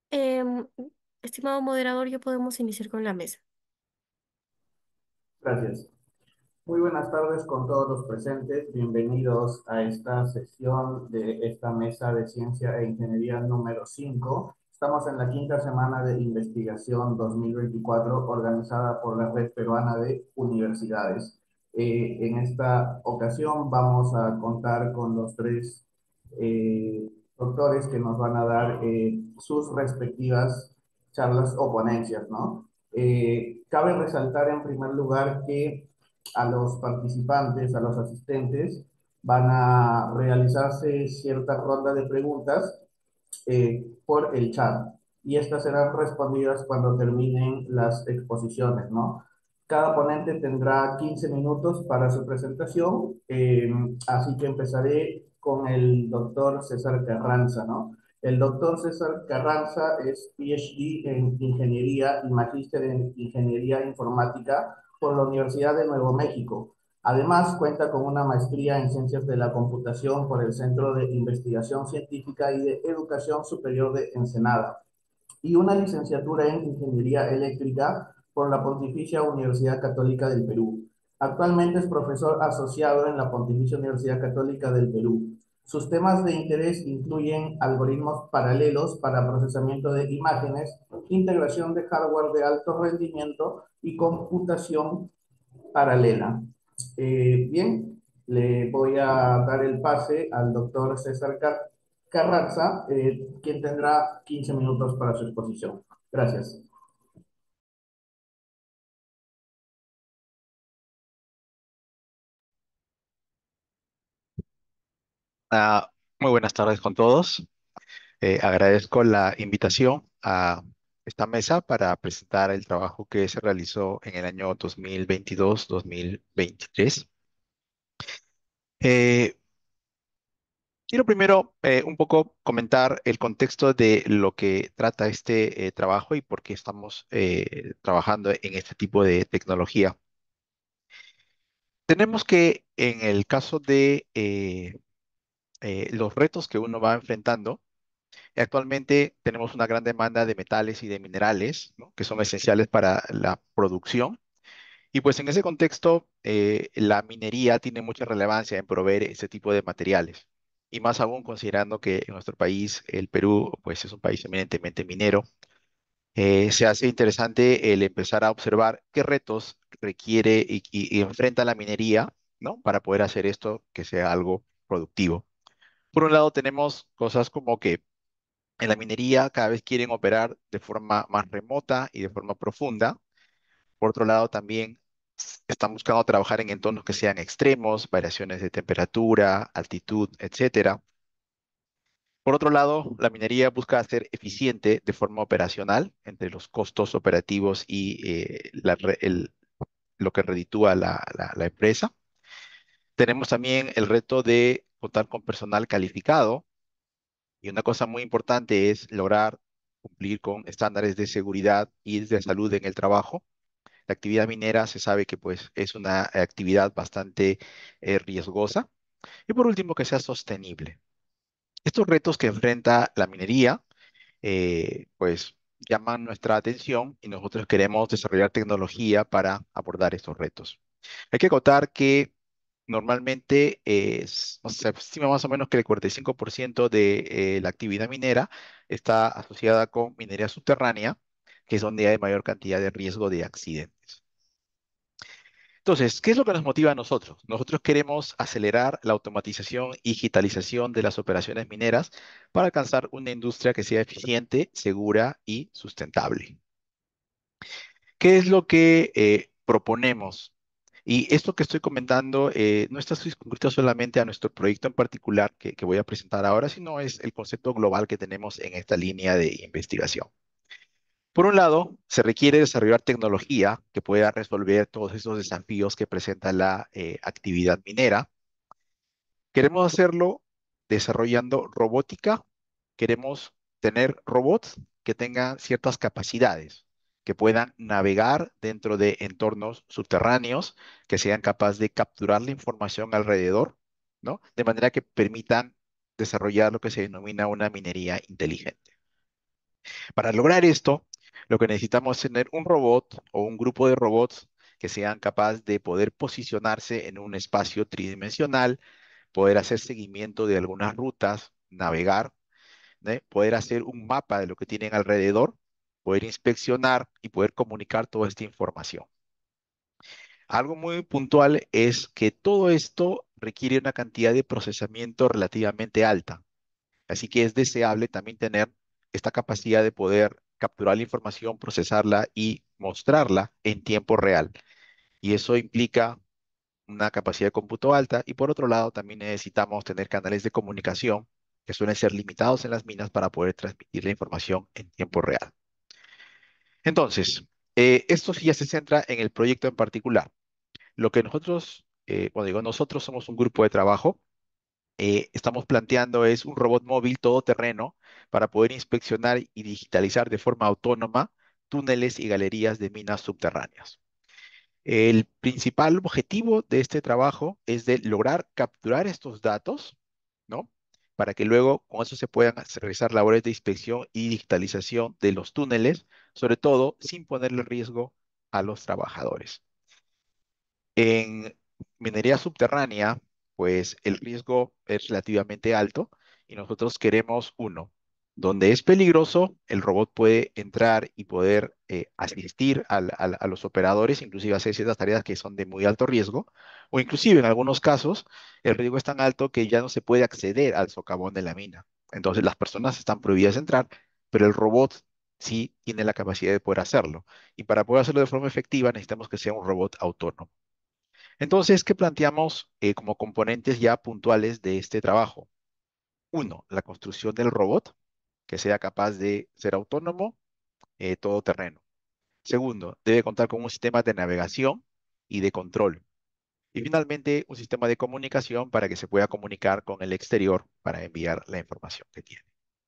Em, Estimado moderador, ya podemos iniciar con la mesa. Gracias. Muy buenas tardes con todos los presentes. Bienvenidos a esta sesión de esta mesa de ciencia e ingeniería número 5. Estamos en la quinta semana de investigación 2024 organizada por la Red Peruana de Universidades. En esta ocasión vamos a contar con los tres doctores que nos van a dar sus respectivas charlas o ponencias, ¿no? Cabe resaltar en primer lugar que a los participantes, a los asistentes, van a realizarse cierta ronda de preguntas por el chat y estas serán respondidas cuando terminen las exposiciones, ¿no? Cada ponente tendrá 15 minutos para su presentación, así que empezaré con el doctor César Carranza, ¿no? El doctor César Carranza es PhD en Ingeniería y Magíster en Ingeniería Informática por la Universidad de Nuevo México. Además, cuenta con una maestría en Ciencias de la Computación por el Centro de Investigación Científica y de Educación Superior de Ensenada y una licenciatura en Ingeniería Eléctrica por la Pontificia Universidad Católica del Perú. Actualmente es profesor asociado en la Pontificia Universidad Católica del Perú. Sus temas de interés incluyen algoritmos paralelos para procesamiento de imágenes, integración de hardware de alto rendimiento y computación paralela. Bien, le voy a dar el pase al doctor César Carranza, quien tendrá 15 minutos para su exposición. Gracias. Ah, Muy buenas tardes con todos. Agradezco la invitación a esta mesa para presentar el trabajo que se realizó en el año 2022-2023. Eh, Quiero primero un poco comentar el contexto de lo que trata este trabajo y por qué estamos trabajando en este tipo de tecnología. Tenemos que, en el caso de los retos que uno va enfrentando, actualmente tenemos una gran demanda de metales y de minerales, ¿no?, que son esenciales para la producción. Y pues en ese contexto, la minería tiene mucha relevancia en proveer ese tipo de materiales. Y más aún considerando que en nuestro país, el Perú, pues es un país eminentemente minero, se hace interesante el empezar a observar qué retos requiere y enfrenta la minería, ¿no?, para poder hacer esto que sea algo productivo. Por un lado, tenemos cosas como que en la minería cada vez quieren operar de forma más remota y de forma profunda. Por otro lado, también están buscando trabajar en entornos que sean extremos, variaciones de temperatura, altitud, etcétera. Por otro lado, la minería busca ser eficiente de forma operacional entre los costos operativos y lo que reditúa la empresa. Tenemos también el reto de contar con personal calificado. Y una cosa muy importante es lograr cumplir con estándares de seguridad y de salud en el trabajo. La actividad minera se sabe que pues es una actividad bastante riesgosa. Y por último, que sea sostenible. Estos retos que enfrenta la minería pues llaman nuestra atención y nosotros queremos desarrollar tecnología para abordar estos retos. Hay que acotar que normalmente se estima más o menos que el 45% de la actividad minera está asociada con minería subterránea, que es donde hay mayor cantidad de riesgo de accidentes. Entonces, ¿qué es lo que nos motiva a nosotros? Nosotros queremos acelerar la automatización y digitalización de las operaciones mineras para alcanzar una industria que sea eficiente, segura y sustentable. ¿Qué es lo que proponemos? Y esto que estoy comentando no está circunscrito solamente a nuestro proyecto en particular que voy a presentar ahora, sino es el concepto global que tenemos en esta línea de investigación. Por un lado, se requiere desarrollar tecnología que pueda resolver todos esos desafíos que presenta la actividad minera. Queremos hacerlo desarrollando robótica. Queremos tener robots que tengan ciertas capacidades, que puedan navegar dentro de entornos subterráneos, que sean capaces de capturar la información alrededor, ¿no?, de manera que permitan desarrollar lo que se denomina una minería inteligente. Para lograr esto, lo que necesitamos es tener un robot o un grupo de robots que sean capaces de poder posicionarse en un espacio tridimensional, poder hacer seguimiento de algunas rutas, navegar, ¿no? Poder hacer un mapa de lo que tienen alrededor, poder inspeccionar y poder comunicar toda esta información. Algo muy puntual es que todo esto requiere una cantidad de procesamiento relativamente alta. Así que es deseable también tener esta capacidad de poder capturar la información, procesarla y mostrarla en tiempo real. Y eso implica una capacidad de cómputo alta y por otro lado también necesitamos tener canales de comunicación que suelen ser limitados en las minas para poder transmitir la información en tiempo real. Entonces, esto sí ya se centra en el proyecto en particular. Lo que nosotros, bueno, digo, nosotros somos un grupo de trabajo, estamos planteando es un robot móvil todoterreno para poder inspeccionar y digitalizar de forma autónoma túneles y galerías de minas subterráneas. El principal objetivo de este trabajo es de lograr capturar estos datos, ¿no? Para que luego con eso se puedan realizar labores de inspección y digitalización de los túneles, sobre todo sin ponerle riesgo a los trabajadores. En minería subterránea, pues el riesgo es relativamente alto y nosotros queremos uno, donde es peligroso, el robot puede entrar y poder asistir a los operadores, inclusive hacer ciertas tareas que son de muy alto riesgo, o inclusive en algunos casos el riesgo es tan alto que ya no se puede acceder al socavón de la mina. Entonces las personas están prohibidas de entrar, pero el robot sí tiene la capacidad de poder hacerlo. Y para poder hacerlo de forma efectiva necesitamos que sea un robot autónomo. Entonces, ¿qué planteamos como componentes ya puntuales de este trabajo? Uno, la construcción del robot, que sea capaz de ser autónomo, todoterreno. Segundo, debe contar con un sistema de navegación y de control. Y finalmente, un sistema de comunicación para que se pueda comunicar con el exterior para enviar la información que tiene.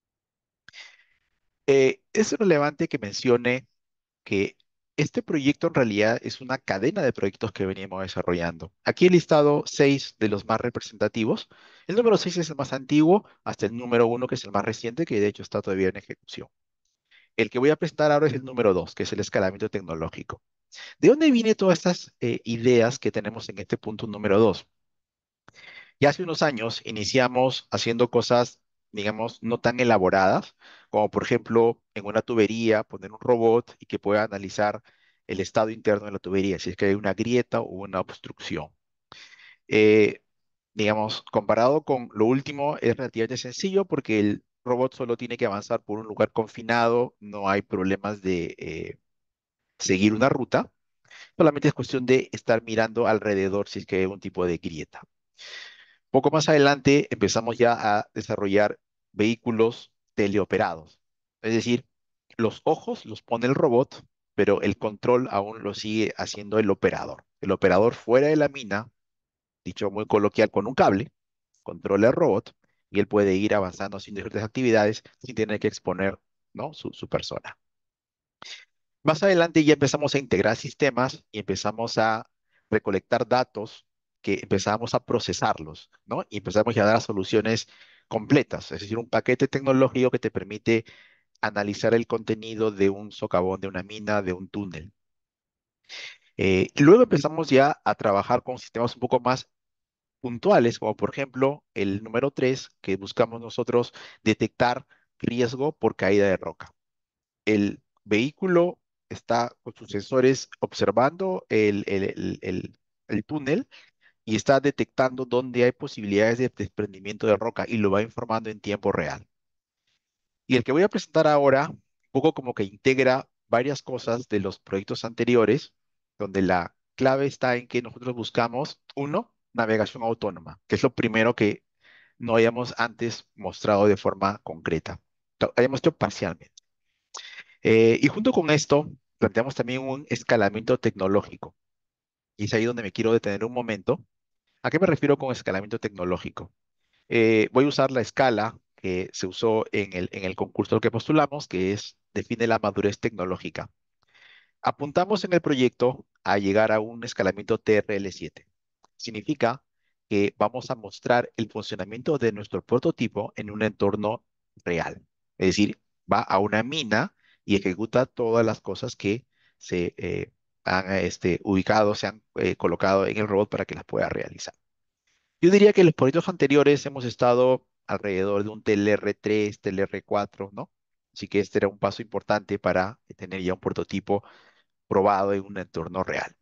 Es relevante que mencione que este proyecto en realidad es una cadena de proyectos que venimos desarrollando. Aquí he listado 6 de los más representativos. El número 6 es el más antiguo, hasta el número 1, que es el más reciente, que de hecho está todavía en ejecución. El que voy a presentar ahora es el número 2, que es el escalamiento tecnológico. ¿De dónde vienen todas estas ideas que tenemos en este punto número 2? Ya hace unos años iniciamos haciendo cosas, digamos, no tan elaboradas, como por ejemplo en una tubería poner un robot y que pueda analizar el estado interno de la tubería, si es que hay una grieta o una obstrucción. Eh, digamos, comparado con lo último, es relativamente sencillo porque el robot solo tiene que avanzar por un lugar confinado, no hay problemas de seguir una ruta, solamente es cuestión de estar mirando alrededor si es que hay algún tipo de grieta. Poco más adelante empezamos ya a desarrollar vehículos teleoperados. Es decir, los ojos los pone el robot, pero el control aún lo sigue haciendo el operador. El operador fuera de la mina, dicho muy coloquial, con un cable, controla el robot y él puede ir avanzando haciendo diferentes actividades sin tener que exponer, ¿no? su persona. Más adelante ya empezamos a integrar sistemas y empezamos a recolectar datos que empezamos a procesarlos, ¿no? Y empezamos ya a dar soluciones completas, es decir, un paquete tecnológico que te permite analizar el contenido de un socavón, de una mina, de un túnel. Luego empezamos ya a trabajar con sistemas un poco más puntuales, como por ejemplo el número 3, que buscamos nosotros detectar riesgo por caída de roca. El vehículo está con sus sensores observando el túnel y está detectando dónde hay posibilidades de desprendimiento de roca y lo va informando en tiempo real. Y el que voy a presentar ahora, un poco como que integra varias cosas de los proyectos anteriores, donde la clave está en que nosotros buscamos, uno, navegación autónoma, que es lo primero que no hayamos antes mostrado de forma concreta. Lo hayamos hecho parcialmente. Y junto con esto, planteamos también un escalamiento tecnológico. Y es ahí donde me quiero detener un momento. ¿A qué me refiero con escalamiento tecnológico? Voy a usar la escala que se usó en el concurso al que postulamos, que es define la madurez tecnológica. Apuntamos en el proyecto a llegar a un escalamiento TRL7. Significa que vamos a mostrar el funcionamiento de nuestro prototipo en un entorno real. Es decir, va a una mina y ejecuta todas las cosas que se han ubicado, se han colocado en el robot para que las pueda realizar. Yo diría que en los proyectos anteriores hemos estado alrededor de un TLR3, TLR4, ¿no? Así que este era un paso importante para tener ya un prototipo probado en un entorno real.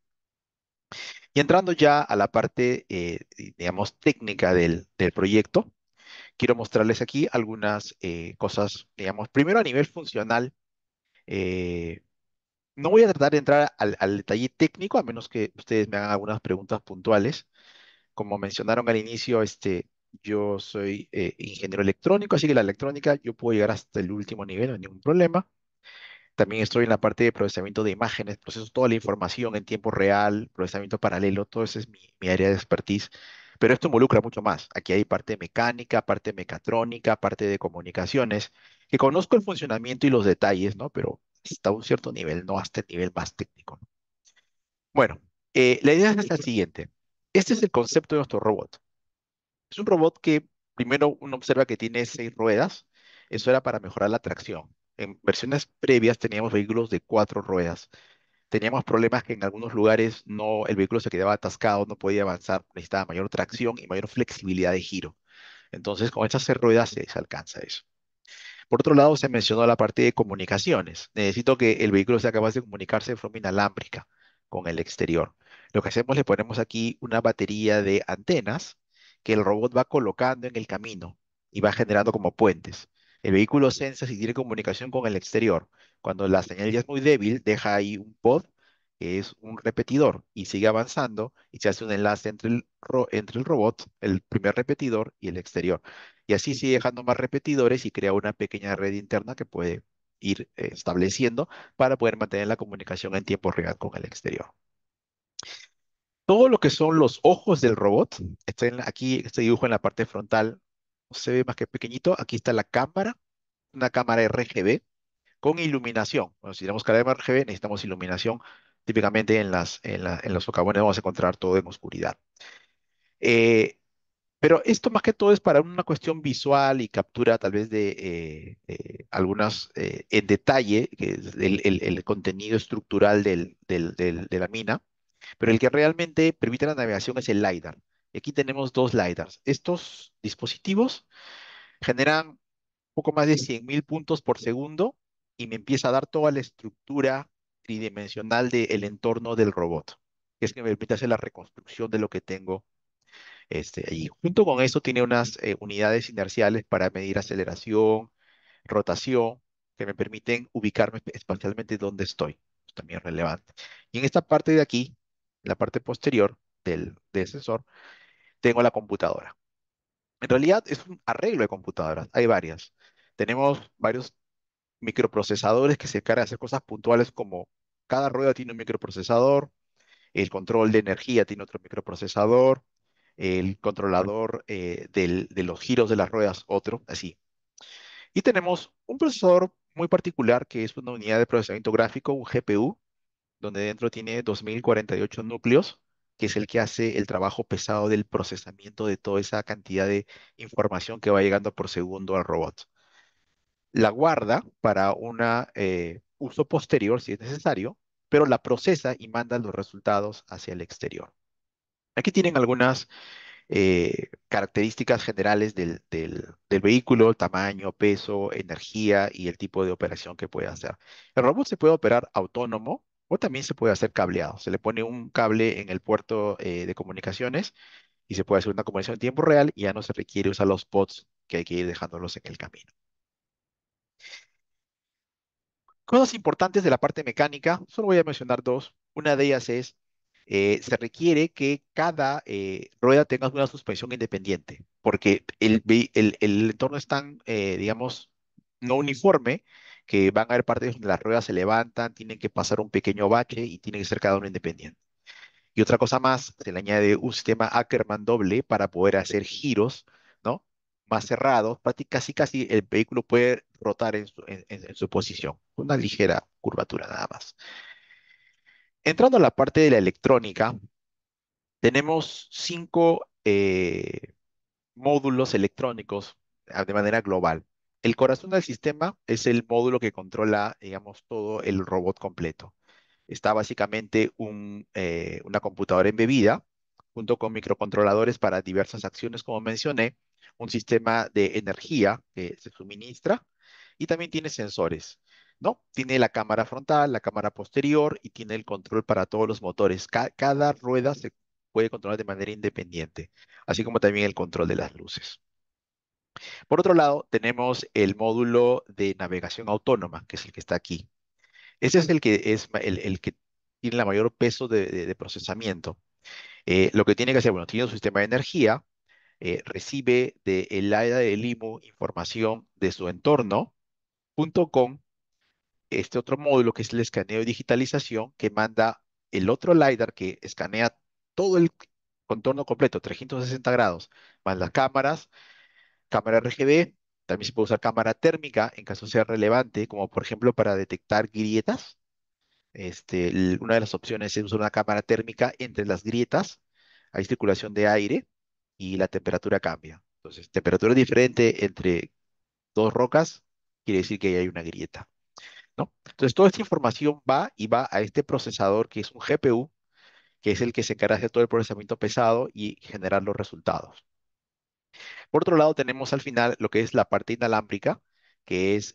Y entrando ya a la parte, digamos, técnica del proyecto, quiero mostrarles aquí algunas cosas, digamos, primero a nivel funcional. eh, no voy a tratar de entrar al detalle técnico, a menos que ustedes me hagan algunas preguntas puntuales. Como mencionaron al inicio, yo soy ingeniero electrónico, así que la electrónica yo puedo llegar hasta el último nivel, no hay ningún problema. También estoy en la parte de procesamiento de imágenes, proceso toda la información en tiempo real, procesamiento paralelo, todo eso es mi área de expertise. Pero esto involucra mucho más. Aquí hay parte mecánica, parte mecatrónica, parte de comunicaciones, que conozco el funcionamiento y los detalles, ¿no? Pero hasta un cierto nivel, no hasta el nivel más técnico, ¿no? Bueno, la idea es la siguiente. Este es el concepto de nuestro robot. Es un robot que primero uno observa que tiene 6 ruedas. Eso era para mejorar la tracción. En versiones previas teníamos vehículos de 4 ruedas. Teníamos problemas que en algunos lugares no, el vehículo se quedaba atascado, no podía avanzar, necesitaba mayor tracción y mayor flexibilidad de giro. Entonces, con estas 6 ruedas se alcanza eso. Por otro lado, se mencionó la parte de comunicaciones. Necesito que el vehículo sea capaz de comunicarse de forma inalámbrica con el exterior. Lo que hacemos, le ponemos aquí una batería de antenas que el robot va colocando en el camino y va generando como puentes. El vehículo sensa si tiene comunicación con el exterior. Cuando la señal ya es muy débil, deja ahí un pod, que es un repetidor, y sigue avanzando y se hace un enlace entre el robot, el primer repetidor y el exterior. Y así sigue dejando más repetidores y crea una pequeña red interna que puede ir estableciendo para poder mantener la comunicación en tiempo real con el exterior. Todo lo que son los ojos del robot, aquí este dibujo en la parte frontal no se ve más que pequeñito. Aquí está la cámara, una cámara RGB con iluminación. Bueno, si tenemos cámara RGB necesitamos iluminación. Típicamente en los socavones vamos a encontrar todo en oscuridad. Eh, Pero esto más que todo es para una cuestión visual y captura tal vez de algunas en detalle, que es el contenido estructural de la mina, pero el que realmente permite la navegación es el LiDAR. Y aquí tenemos dos LiDARs. Estos dispositivos generan un poco más de 100.000 puntos por segundo y me empieza a dar toda la estructura tridimensional del entorno del robot, que es que me permite hacer la reconstrucción de lo que tengo allí. Junto con eso tiene unas unidades inerciales para medir aceleración, rotación, que me permiten ubicarme espacialmente donde estoy. Es también relevante. Y en esta parte de aquí, la parte posterior del sensor, tengo la computadora. En realidad es un arreglo de computadoras. Hay varias. Tenemos varios microprocesadores que se encargan de hacer cosas puntuales como cada rueda tiene un microprocesador, el control de energía tiene otro microprocesador, el controlador de los giros de las ruedas otro, así. Y tenemos un procesador muy particular que es una unidad de procesamiento gráfico, un GPU, donde dentro tiene 2048 núcleos, que es el que hace el trabajo pesado del procesamiento de toda esa cantidad de información que va llegando por segundo al robot. La guarda para un uso posterior si es necesario, pero la procesa y manda los resultados hacia el exterior. Aquí tienen algunas características generales del vehículo: tamaño, peso, energía y el tipo de operación que puede hacer. El robot se puede operar autónomo o también se puede hacer cableado. Se le pone un cable en el puerto de comunicaciones y se puede hacer una comunicación en tiempo real y ya no se requiere usar los pods que hay que ir dejándolos en el camino. Cosas importantes de la parte mecánica, solo voy a mencionar dos. Una de ellas es, se requiere que cada rueda tenga una suspensión independiente, porque el entorno es tan, digamos, no uniforme, que van a haber partes donde las ruedas se levantan, tienen que pasar un pequeño bache y tiene que ser cada uno independiente. Y otra cosa más, se le añade un sistema Ackermann doble para poder hacer giros, ¿no? Más cerrados, casi el vehículo puede rotar en su posición, una ligera curvatura nada más. Entrando a la parte de la electrónica, tenemos 5 módulos electrónicos de manera global. El corazón del sistema es el módulo que controla, digamos, todo el robot completo. Está básicamente una computadora embebida junto con microcontroladores para diversas acciones, como mencioné, un sistema de energía que se suministra y también tiene sensores, ¿no? Tiene la cámara frontal, la cámara posterior y tiene el control para todos los motores. Cada rueda se puede controlar de manera independiente, así como también el control de las luces. Por otro lado, tenemos el módulo de navegación autónoma, que es el que está aquí. Ese es el que el que tiene la mayor peso de procesamiento. Lo que tiene que hacer, bueno, tiene un sistema de energía, recibe del área del IMU información de su entorno, junto con este otro módulo que es el escaneo y digitalización, que manda el otro LiDAR que escanea todo el contorno completo, 360 grados, más las cámaras, cámara RGB, también se puede usar cámara térmica en caso sea relevante, como por ejemplo para detectar grietas. Una de las opciones es usar una cámara térmica entre las grietas, hay circulación de aire y la temperatura cambia. Entonces, temperatura diferente entre dos rocas quiere decir que ahí hay una grieta, ¿no? Entonces, toda esta información va y va a este procesador que es un GPU, que es el que se encarga de hacer todo el procesamiento pesado y generar los resultados. Por otro lado, tenemos al final lo que es la parte inalámbrica, que es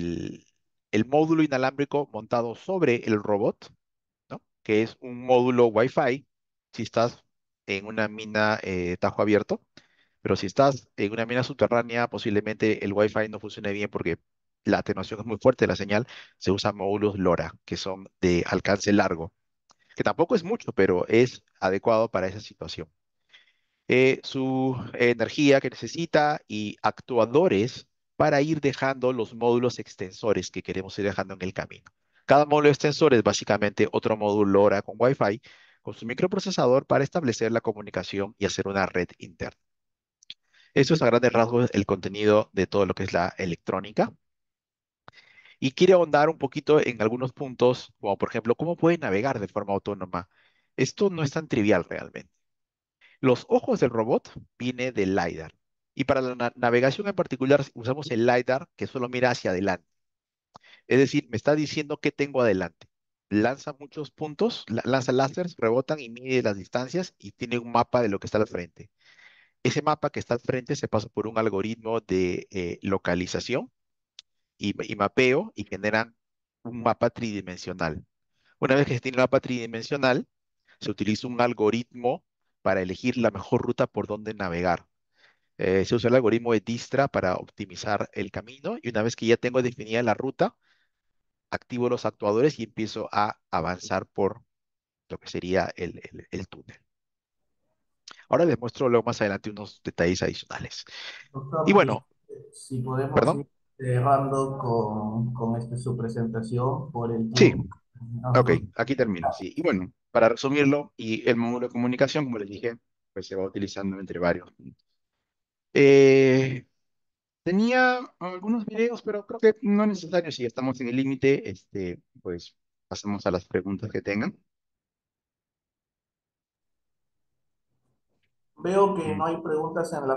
el módulo inalámbrico montado sobre el robot, ¿no? Que es un módulo Wi-Fi si estás en una mina tajo abierto, pero si estás en una mina subterránea, posiblemente el Wi-Fi no funcione bien porque la atenuación es muy fuerte de la señal. Se usan módulos LoRa, que son de alcance largo, que tampoco es mucho, pero es adecuado para esa situación. Su energía que necesita y actuadores para ir dejando los módulos extensores que queremos ir dejando en el camino. Cada módulo extensor es básicamente otro módulo LoRa con Wi-Fi, con su microprocesador para establecer la comunicación y hacer una red interna. Eso es a grandes rasgos el contenido de todo lo que es la electrónica. Y quiere ahondar un poquito en algunos puntos, como por ejemplo, cómo puede navegar de forma autónoma. Esto no es tan trivial realmente. Los ojos del robot viene del LiDAR. Y para la navegación en particular usamos el LiDAR que solo mira hacia adelante. Es decir, me está diciendo qué tengo adelante. Lanza muchos puntos, lanza láseres, rebotan y mide las distancias y tiene un mapa de lo que está al frente. Ese mapa que está al frente se pasa por un algoritmo de localización y mapeo y generan un mapa tridimensional. Una vez que se tiene el mapa tridimensional, se utiliza un algoritmo para elegir la mejor ruta por donde navegar. Se usa el algoritmo de Dijkstra para optimizar el camino y una vez que ya tengo definida la ruta, activo los actuadores y empiezo a avanzar por lo que sería el túnel. Ahora les muestro luego más adelante unos detalles adicionales. Y Doctor, bueno, si podemos perdón. ir cerrando con su presentación por el Sí, tiempo. ok, aquí termino, sí. Y bueno, para resumirlo, y el módulo de comunicación, como les dije, pues se va utilizando entre varios. Eh, Tenía algunos videos, pero creo que no es necesario. Si estamos en el límite, pues pasemos a las preguntas que tengan. Veo que Mm, no hay preguntas en la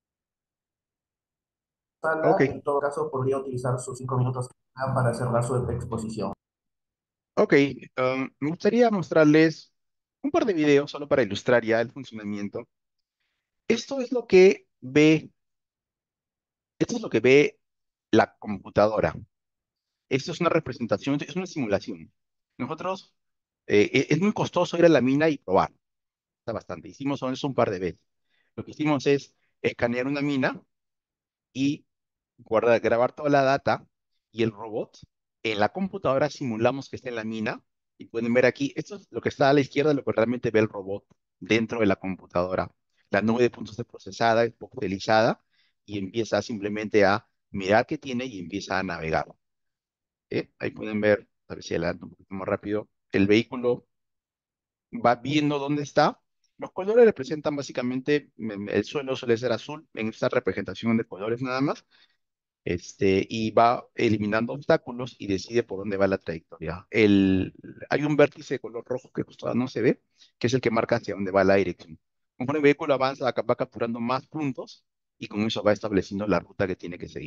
Ok, sala. En todo caso, podría utilizar sus 5 minutos para cerrar su exposición. ok. Me gustaría mostrarles un par de videos solo para ilustrar ya el funcionamiento. Esto es lo que ve, esto es lo que ve la computadora. Esto es una representación, es una simulación. Nosotros, es muy costoso ir a la mina y probar. Está bastante. Hicimos eso un par de veces. Lo que hicimos es escanear una mina y grabar toda la data y el robot. En la computadora simulamos que está en la mina y pueden ver aquí, esto es lo que está a la izquierda, lo que realmente ve el robot dentro de la computadora. La nube de puntos de procesada es pixelizada y empieza simplemente a mirar qué tiene y empieza a navegar. Ahí pueden ver, a ver si adelanto un poquito más rápido, el vehículo va viendo dónde está. Los colores representan básicamente, el suelo suele ser azul en esta representación de colores nada más, y va eliminando obstáculos y decide por dónde va la trayectoria. Hay un vértice de color rojo que justo ahora no se ve, que es el que marca hacia dónde va la dirección. Conforme el vehículo avanza, va capturando más puntos y con eso va estableciendo la ruta que tiene que seguir.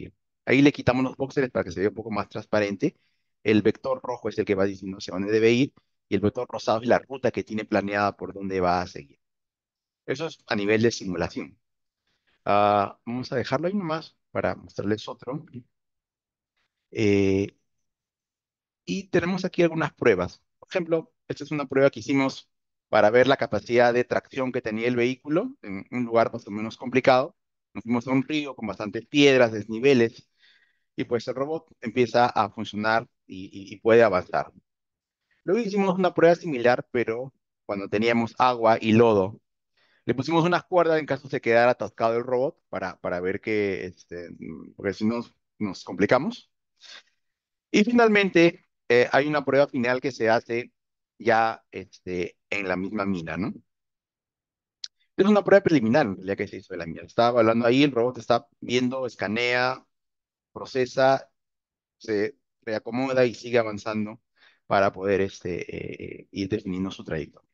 Ahí le quitamos los voxeles para que se vea un poco más transparente. El vector rojo es el que va diciendo hacia dónde debe ir y el vector rosado es la ruta que tiene planeada por dónde va a seguir. Eso es a nivel de simulación. Vamos a dejarlo ahí nomás para mostrarles otro. Eh, y tenemos aquí algunas pruebas. Por ejemplo, esta es una prueba que hicimos para ver la capacidad de tracción que tenía el vehículo en un lugar más o menos complicado. Nos fuimos a un río con bastantes piedras, desniveles, y pues el robot empieza a funcionar y puede avanzar. Luego hicimos una prueba similar, pero cuando teníamos agua y lodo. Le pusimos unas cuerdas en caso se quedara atascado el robot para ver que, porque si no nos complicamos. Y finalmente hay una prueba final que se hace ya en la misma mina, ¿no? Es una prueba preliminar, en realidad, que se hizo de la mina. Estaba hablando ahí, el robot está viendo, escanea, procesa, se reacomoda y sigue avanzando para poder ir definiendo su trayectoria.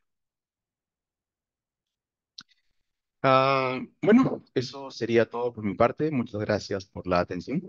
Bueno, eso sería todo por mi parte. Muchas gracias por la atención.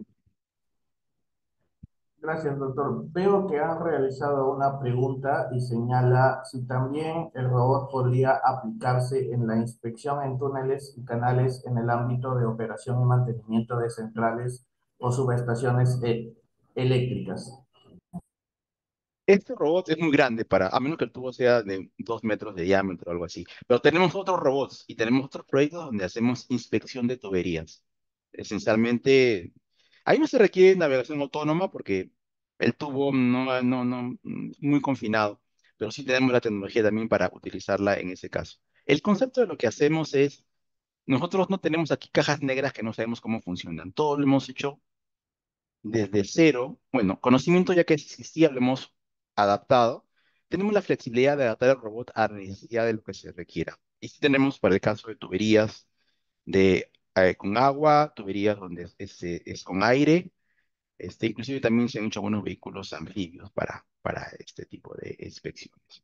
Gracias, doctor. Veo que han realizado una pregunta y señala si también el robot podría aplicarse en la inspección en túneles y canales en el ámbito de operación y mantenimiento de centrales o subestaciones eléctricas. Este robot es muy grande a menos que el tubo sea de 2 metros de diámetro o algo así. Pero tenemos otros robots y tenemos otros proyectos donde hacemos inspección de tuberías. Esencialmente, ahí no se requiere navegación autónoma porque el tubo no, muy confinado, pero sí tenemos la tecnología también para utilizarla en ese caso. El concepto de lo que hacemos es, nosotros no tenemos aquí cajas negras que no sabemos cómo funcionan. Todo lo hemos hecho desde cero. Bueno, conocimiento ya que existía, lo hemos adaptado. Tenemos la flexibilidad de adaptar el robot a la necesidad de lo que se requiera. Y sí tenemos para el caso de tuberías con agua, tuberías donde es con aire. Inclusive también se han hecho algunos vehículos anfibios para este tipo de inspecciones.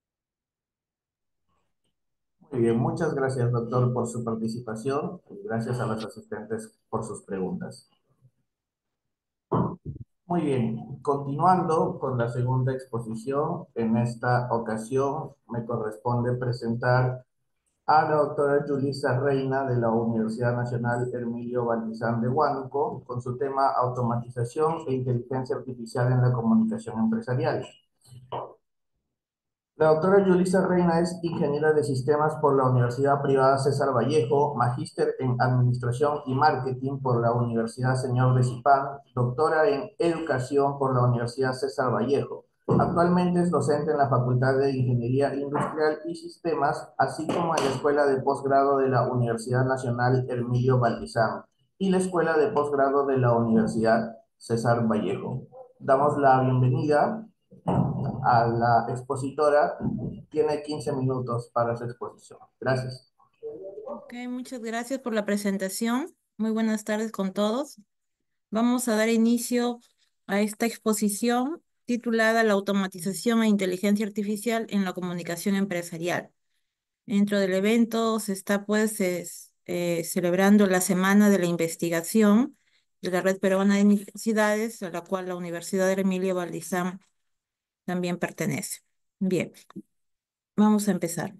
Muy bien, muchas gracias, doctor, por su participación y gracias a los asistentes por sus preguntas. Muy bien, continuando con la segunda exposición, en esta ocasión me corresponde presentar a la doctora Yulisa Reina de la Universidad Nacional Hermilio Valdizán de Huánuco con su tema Automatización e Inteligencia Artificial en la Comunicación Empresarial. La doctora Yulisa Reina es ingeniera de sistemas por la Universidad Privada César Vallejo, magíster en Administración y Marketing por la Universidad Señor de Cipán, doctora en Educación por la Universidad César Vallejo. Actualmente es docente en la Facultad de Ingeniería Industrial y Sistemas, así como en la Escuela de Posgrado de la Universidad Nacional Hermilio Valdizán y la Escuela de Posgrado de la Universidad César Vallejo. Damos la bienvenida a la expositora. Tiene 15 minutos para su exposición. Gracias. Ok, muchas gracias por la presentación. Muy buenas tardes con todos. Vamos a dar inicio a esta exposición titulada La automatización e inteligencia artificial en la comunicación empresarial. Dentro del evento se está celebrando la Semana de la Investigación de la Red Peruana de Universidades, a la cual la Universidad de Emilio Valdizán también pertenece. Bien, vamos a empezar.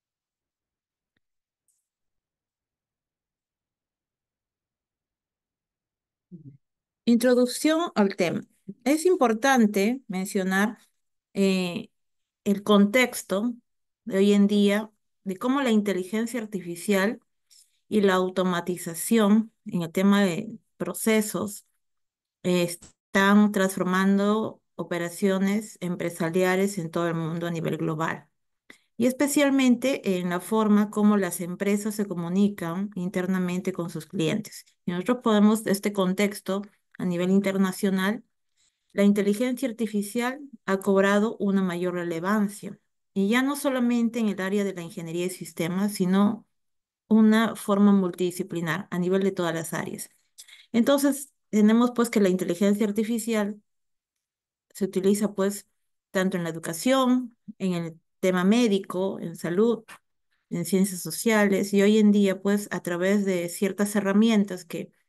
Introducción al tema. Es importante mencionar eh, el contexto de hoy en día de cómo la inteligencia artificial y la automatización en el tema de procesos están transformando operaciones empresariales en todo el mundo a nivel global y especialmente en la forma como las empresas se comunican internamente con sus clientes. Y nosotros podemos, este contexto a nivel internacional, la inteligencia artificial ha cobrado una mayor relevancia, y ya no solamente en el área de la ingeniería de sistemas, sino una forma multidisciplinar a nivel de todas las áreas. Entonces, tenemos pues que la inteligencia artificial se utiliza pues tanto en la educación, en el tema médico, en salud, en ciencias sociales, y hoy en día pues a través de ciertas herramientas que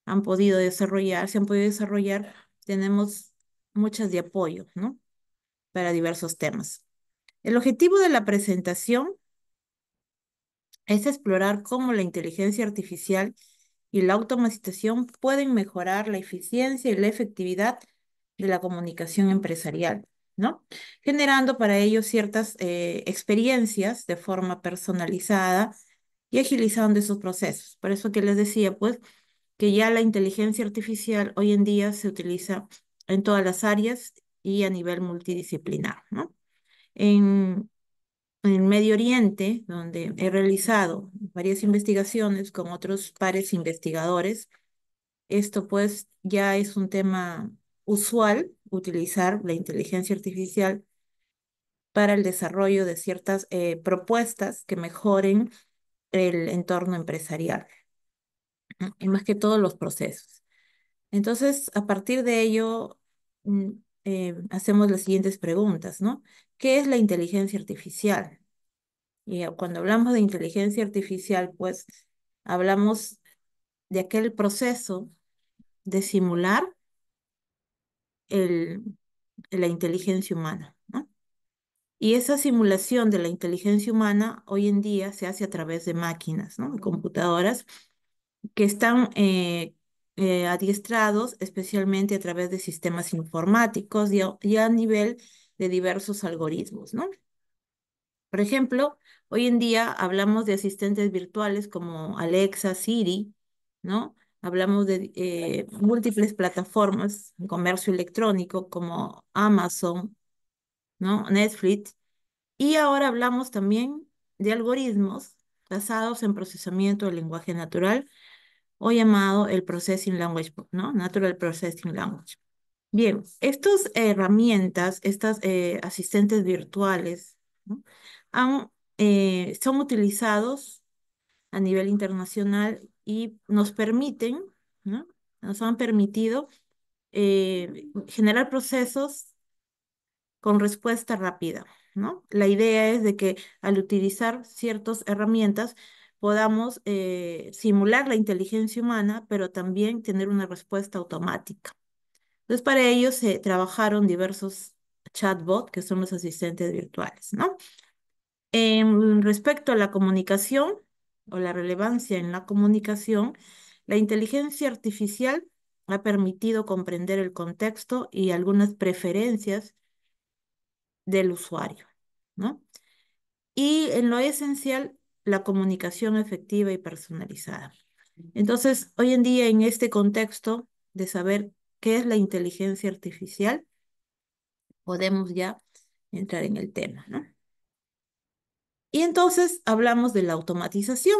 se han podido desarrollar, tenemos muchas de apoyo, ¿no? Para diversos temas. El objetivo de la presentación es explorar cómo la inteligencia artificial y la automatización pueden mejorar la eficiencia y la efectividad de la comunicación empresarial, ¿no? Generando para ello ciertas experiencias de forma personalizada y agilizando esos procesos. Por eso que les decía, pues, que ya la inteligencia artificial hoy en día se utiliza en todas las áreas y a nivel multidisciplinar, ¿no? En, en Medio Oriente, donde he realizado varias investigaciones con otros pares investigadores, esto pues ya es un tema usual, utilizar la inteligencia artificial para el desarrollo de ciertas propuestas que mejoren el entorno empresarial, ¿no? Y más que todos los procesos. Entonces, a partir de ello, mm, hacemos las siguientes preguntas, ¿no? ¿Qué es la inteligencia artificial? Y cuando hablamos de inteligencia artificial, pues hablamos de aquel proceso de simular el, la inteligencia humana, ¿no? Y esa simulación de la inteligencia humana hoy en día se hace a través de máquinas, ¿no? De computadoras que están adiestrados especialmente a través de sistemas informáticos y a nivel de diversos algoritmos, ¿no? Por ejemplo, hoy en día hablamos de asistentes virtuales como Alexa, Siri, ¿no? Hablamos de múltiples plataformas de comercio electrónico como Amazon, ¿no? Netflix. Y ahora hablamos también de algoritmos basados en procesamiento del lenguaje natural o llamado el Processing Language, ¿no? Natural Processing Language. Bien, estas herramientas, estas asistentes virtuales, ¿no? Son utilizados a nivel internacional y nos permiten, ¿no? Nos han permitido generar procesos con respuesta rápida, ¿no? La idea es de que al utilizar ciertas herramientas podamos simular la inteligencia humana, pero también tener una respuesta automática. Entonces, para ello se trabajaron diversos chatbots, que son los asistentes virtuales, ¿no? En respecto a la comunicación o la relevancia en la comunicación, la inteligencia artificial ha permitido comprender el contexto y algunas preferencias del usuario, ¿no? Y en lo esencial, la comunicación efectiva y personalizada. Entonces, hoy en día, en este contexto de saber qué es la inteligencia artificial, podemos ya entrar en el tema, ¿no? Y entonces hablamos de la automatización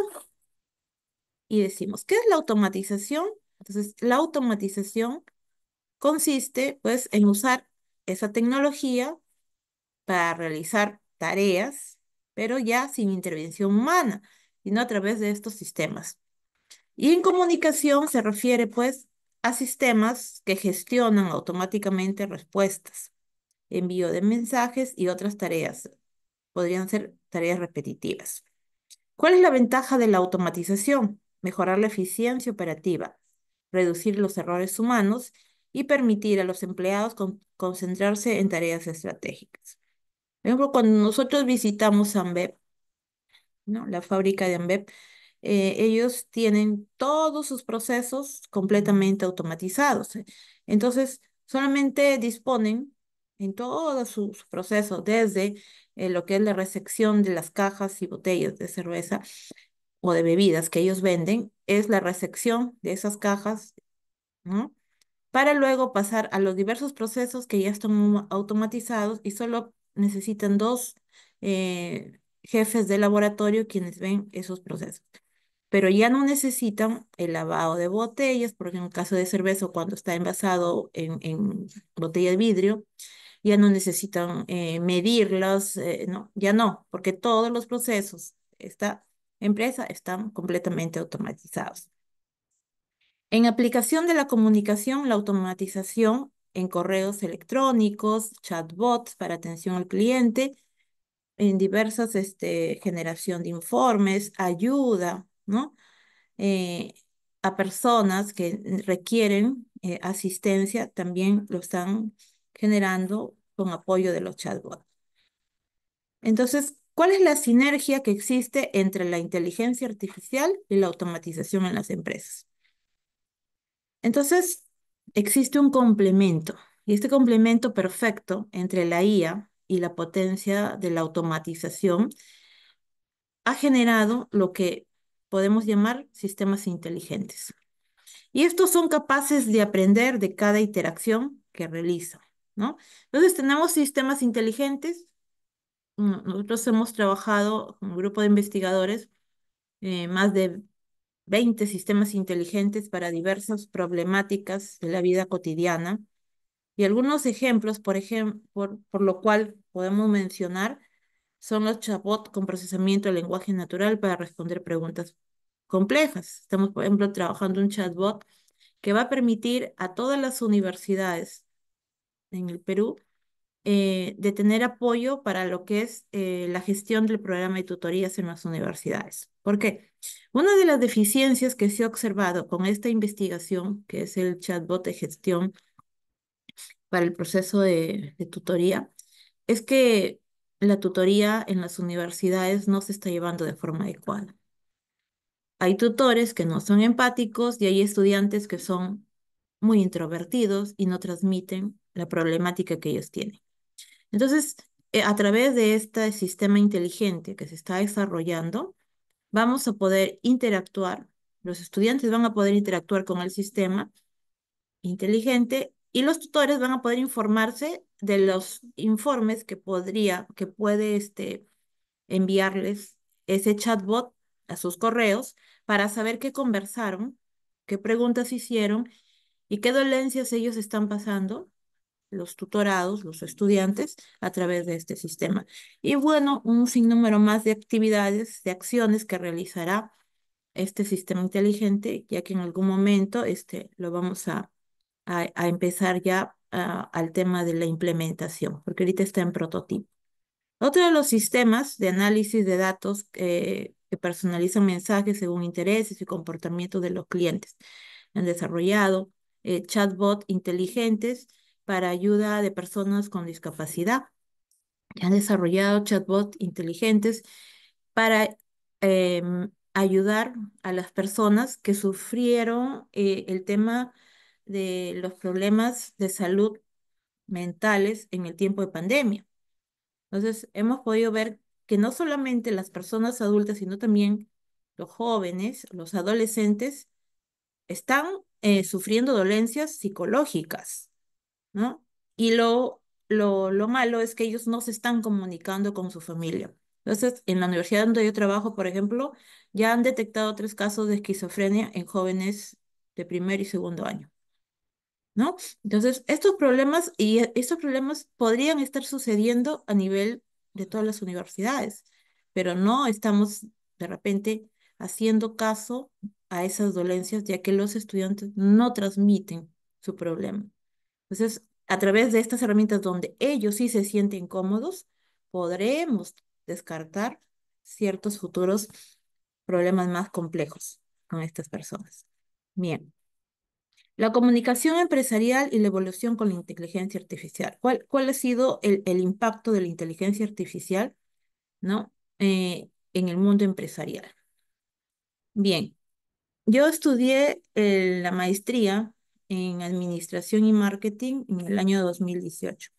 y decimos, ¿qué es la automatización? Entonces, la automatización consiste, pues, en usar esa tecnología para realizar tareas, pero ya sin intervención humana, sino a través de estos sistemas. Y en comunicación se refiere, pues, a sistemas que gestionan automáticamente respuestas, envío de mensajes y otras tareas. Podrían ser tareas repetitivas. ¿Cuál es la ventaja de la automatización? Mejorar la eficiencia operativa, reducir los errores humanos y permitir a los empleados concentrarse en tareas estratégicas. Por ejemplo, cuando nosotros visitamos Ambev, ¿no? La fábrica de Ambev, ellos tienen todos sus procesos completamente automatizados. Entonces, solamente disponen en todo su proceso, desde lo que es la recepción de las cajas y botellas de cerveza o de bebidas que ellos venden, es la recepción de esas cajas, ¿no? Para luego pasar a los diversos procesos que ya están automatizados y solo necesitan dos jefes de laboratorio quienes ven esos procesos. Pero ya no necesitan el lavado de botellas, porque en el caso de cerveza, cuando está envasado en botella de vidrio, ya no necesitan medirlas, no, ya no, porque todos los procesos de esta empresa están completamente automatizados. En aplicación de la comunicación, la automatización en correos electrónicos, chatbots para atención al cliente, en diversas generación de informes, ayuda, ¿no? a personas que requieren asistencia, también lo están generando con apoyo de los chatbots. Entonces, ¿cuál es la sinergia que existe entre la inteligencia artificial y la automatización en las empresas? Entonces, existe un complemento, y este complemento perfecto entre la IA y la potencia de la automatización ha generado lo que podemos llamar sistemas inteligentes. Y estos son capaces de aprender de cada interacción que realizan, ¿no? Entonces, tenemos sistemas inteligentes. Nosotros hemos trabajado con un grupo de investigadores, más de 20 sistemas inteligentes para diversas problemáticas de la vida cotidiana. Y algunos ejemplos, por ejemplo, por lo cual podemos mencionar, son los chatbots con procesamiento de lenguaje natural para responder preguntas complejas. Estamos, por ejemplo, trabajando un chatbot que va a permitir a todas las universidades en el Perú de tener apoyo para lo que es la gestión del programa de tutorías en las universidades. ¿Por qué? Una de las deficiencias que se ha observado con esta investigación, que es el chatbot de gestión para el proceso de tutoría, es que la tutoría en las universidades no se está llevando de forma adecuada. Hay tutores que no son empáticos y hay estudiantes que son muy introvertidos y no transmiten la problemática que ellos tienen. Entonces, a través de este sistema inteligente que se está desarrollando, vamos a poder interactuar, los estudiantes van a poder interactuar con el sistema inteligente y los tutores van a poder informarse de los informes que puede enviarles ese chatbot a sus correos para saber qué conversaron, qué preguntas hicieron y qué dolencias ellos están pasando, los tutorados, los estudiantes, a través de este sistema. Y bueno, un sinnúmero más de actividades, de acciones que realizará este sistema inteligente, ya que en algún momento lo vamos a empezar ya al tema de la implementación, porque ahorita está en prototipo. Otro de los sistemas de análisis de datos que personalizan mensajes según intereses y comportamientos de los clientes. Han desarrollado chatbots inteligentes para ayuda de personas con discapacidad. Han desarrollado chatbots inteligentes para ayudar a las personas que sufrieron el tema de los problemas de salud mentales en el tiempo de pandemia. Entonces, hemos podido ver que no solamente las personas adultas, sino también los jóvenes, los adolescentes, están sufriendo dolencias psicológicas, ¿no? Y lo malo es que ellos no se están comunicando con su familia. Entonces, en la universidad donde yo trabajo, por ejemplo, ya han detectado 3 casos de esquizofrenia en jóvenes de primer y segundo año, ¿no? Entonces, estos problemas podrían estar sucediendo a nivel de todas las universidades, pero no estamos de repente haciendo caso a esas dolencias, ya que los estudiantes no transmiten su problema. Entonces, a través de estas herramientas donde ellos sí se sienten cómodos, podremos descartar ciertos futuros problemas más complejos con estas personas. Bien. La comunicación empresarial y la evolución con la inteligencia artificial. ¿Cuál ha sido el impacto de la inteligencia artificial, ¿no? En el mundo empresarial? Bien, yo estudié la maestría en Administración y Marketing en el año 2018.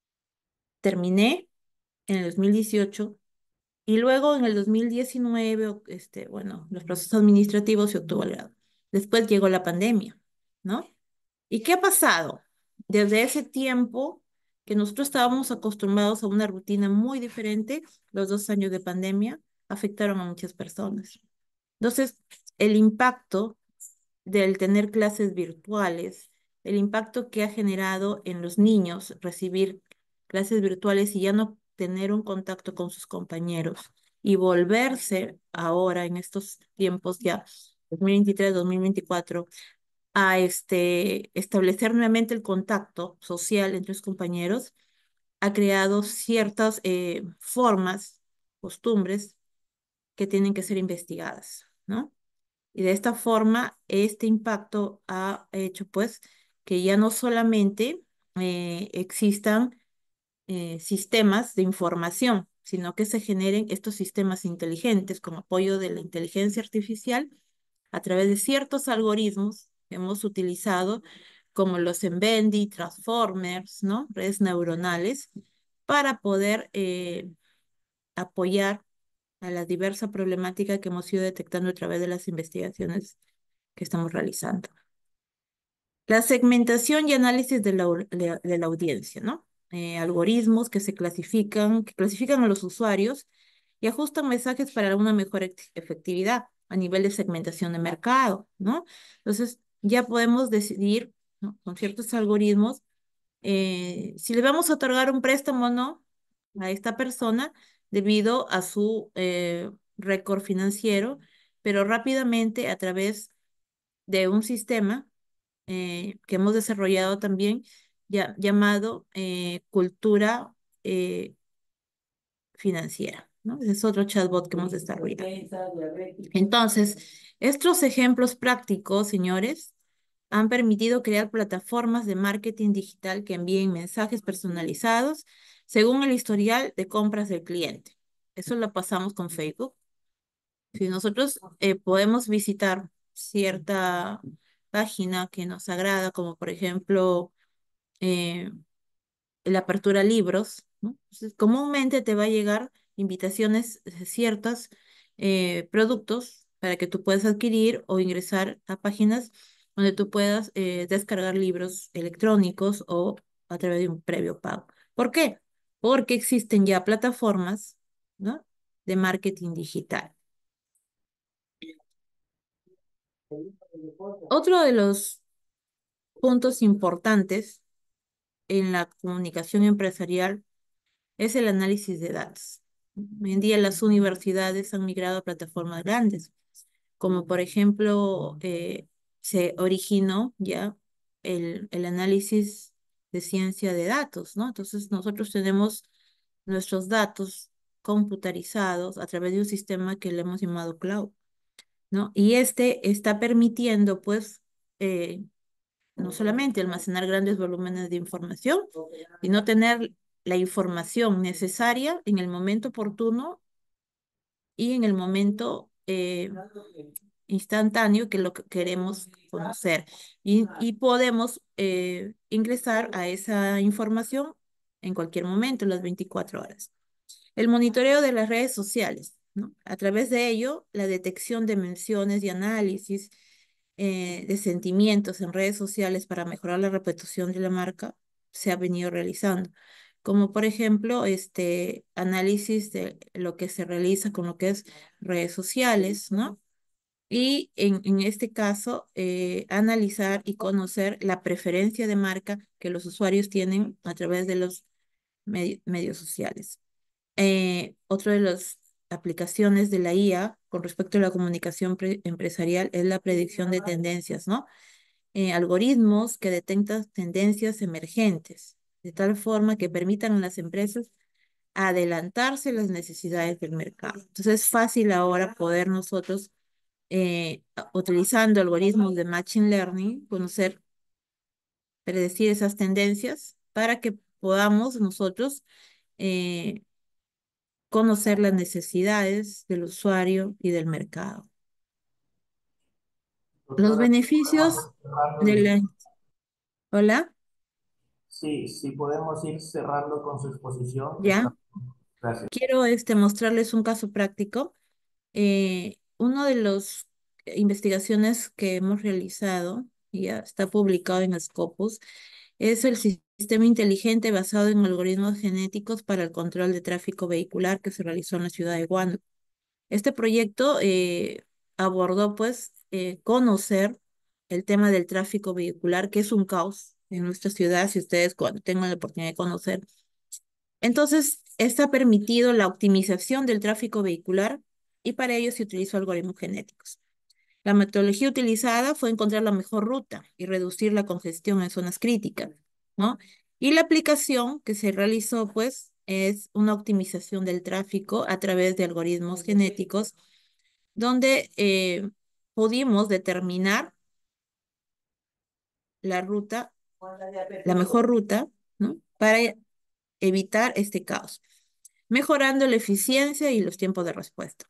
Terminé en el 2018 y luego en el 2019, bueno, los procesos administrativos se obtuvo el grado. Después llegó la pandemia, ¿no? ¿Y qué ha pasado? Desde ese tiempo que nosotros estábamos acostumbrados a una rutina muy diferente, los 2 años de pandemia afectaron a muchas personas. Entonces, el impacto del tener clases virtuales, el impacto que ha generado en los niños recibir clases virtuales y ya no tener un contacto con sus compañeros y volverse ahora en estos tiempos ya, 2023, 2024, a establecer nuevamente el contacto social entre los compañeros, ha creado ciertas formas, costumbres que tienen que ser investigadas, ¿no? Y de esta forma, este impacto ha hecho pues que ya no solamente existan sistemas de información, sino que se generen estos sistemas inteligentes con apoyo de la inteligencia artificial a través de ciertos algoritmos que hemos utilizado, como los Embedding, Transformers, ¿no? Redes neuronales, para poder apoyar a la diversa problemática que hemos ido detectando a través de las investigaciones que estamos realizando. La segmentación y análisis de la audiencia, ¿no? Algoritmos que clasifican a los usuarios y ajustan mensajes para una mejor efectividad a nivel de segmentación de mercado, ¿no? Entonces, ya podemos decidir, ¿no? Con ciertos algoritmos, si le vamos a otorgar un préstamo o no a esta persona debido a su récord financiero, pero rápidamente a través de un sistema que hemos desarrollado también llamado cultura eh, financiera, ¿no? Ese es otro chatbot que hemos desarrollado. Entonces, estos ejemplos prácticos, señores, han permitido crear plataformas de marketing digital que envíen mensajes personalizados según el historial de compras del cliente. Eso lo pasamos con Facebook. Si nosotros podemos visitar cierta página que nos agrada, como por ejemplo eh, la apertura libros, ¿no? Entonces, comúnmente te va a llegar invitaciones de ciertos productos para que tú puedas adquirir o ingresar a páginas donde tú puedas descargar libros electrónicos o a través de un previo pago. ¿Por qué? Porque existen ya plataformas, ¿no? De marketing digital. Otro de los puntos importantes en la comunicación empresarial es el análisis de datos. Hoy en día las universidades han migrado a plataformas grandes, como por ejemplo se originó ya el análisis de ciencia de datos, ¿no? Entonces nosotros tenemos nuestros datos computarizados a través de un sistema que le hemos llamado cloud, ¿no? Y este está permitiendo pues no solamente almacenar grandes volúmenes de información, sino tener la información necesaria en el momento oportuno y en el momento instantáneo que lo que queremos conocer. Y podemos ingresar a esa información en cualquier momento, las 24 horas. El monitoreo de las redes sociales, ¿no? A través de ello, la detección de menciones y análisis de sentimientos en redes sociales para mejorar la reputación de la marca se ha venido realizando. Como por ejemplo, este análisis de lo que se realiza con lo que es redes sociales, ¿no? Y en este caso, analizar y conocer la preferencia de marca que los usuarios tienen a través de los medios sociales. Otro de las aplicaciones de la IA con respecto a la comunicación empresarial es la predicción de tendencias, ¿no? Algoritmos que detectan tendencias emergentes, de tal forma que permitan a las empresas adelantarse a las necesidades del mercado. Entonces es fácil ahora poder nosotros, utilizando algoritmos de Machine Learning, conocer, predecir esas tendencias para que podamos nosotros eh, conocer las necesidades del usuario y del mercado. Los Doctora, podemos beneficios ir cerrando de la... Hola, sí, sí, podemos ir cerrando con su exposición. ya. Gracias. Quiero mostrarles un caso práctico. Uno de las investigaciones que hemos realizado, y ya está publicado en Scopus, es el sistema inteligente basado en algoritmos genéticos para el control de tráfico vehicular que se realizó en la ciudad de Huánuco. Este proyecto abordó, pues, conocer el tema del tráfico vehicular, que es un caos en nuestra ciudad, si ustedes cuando tengan la oportunidad de conocer. Entonces, está permitido la optimización del tráfico vehicular y para ello se utilizó algoritmos genéticos. La metodología utilizada fue encontrar la mejor ruta y reducir la congestión en zonas críticas, ¿no? Y la aplicación que se realizó, pues, es una optimización del tráfico a través de algoritmos genéticos donde pudimos determinar la ruta, la mejor ruta, ¿no? Para evitar este caos, mejorando la eficiencia y los tiempos de respuesta.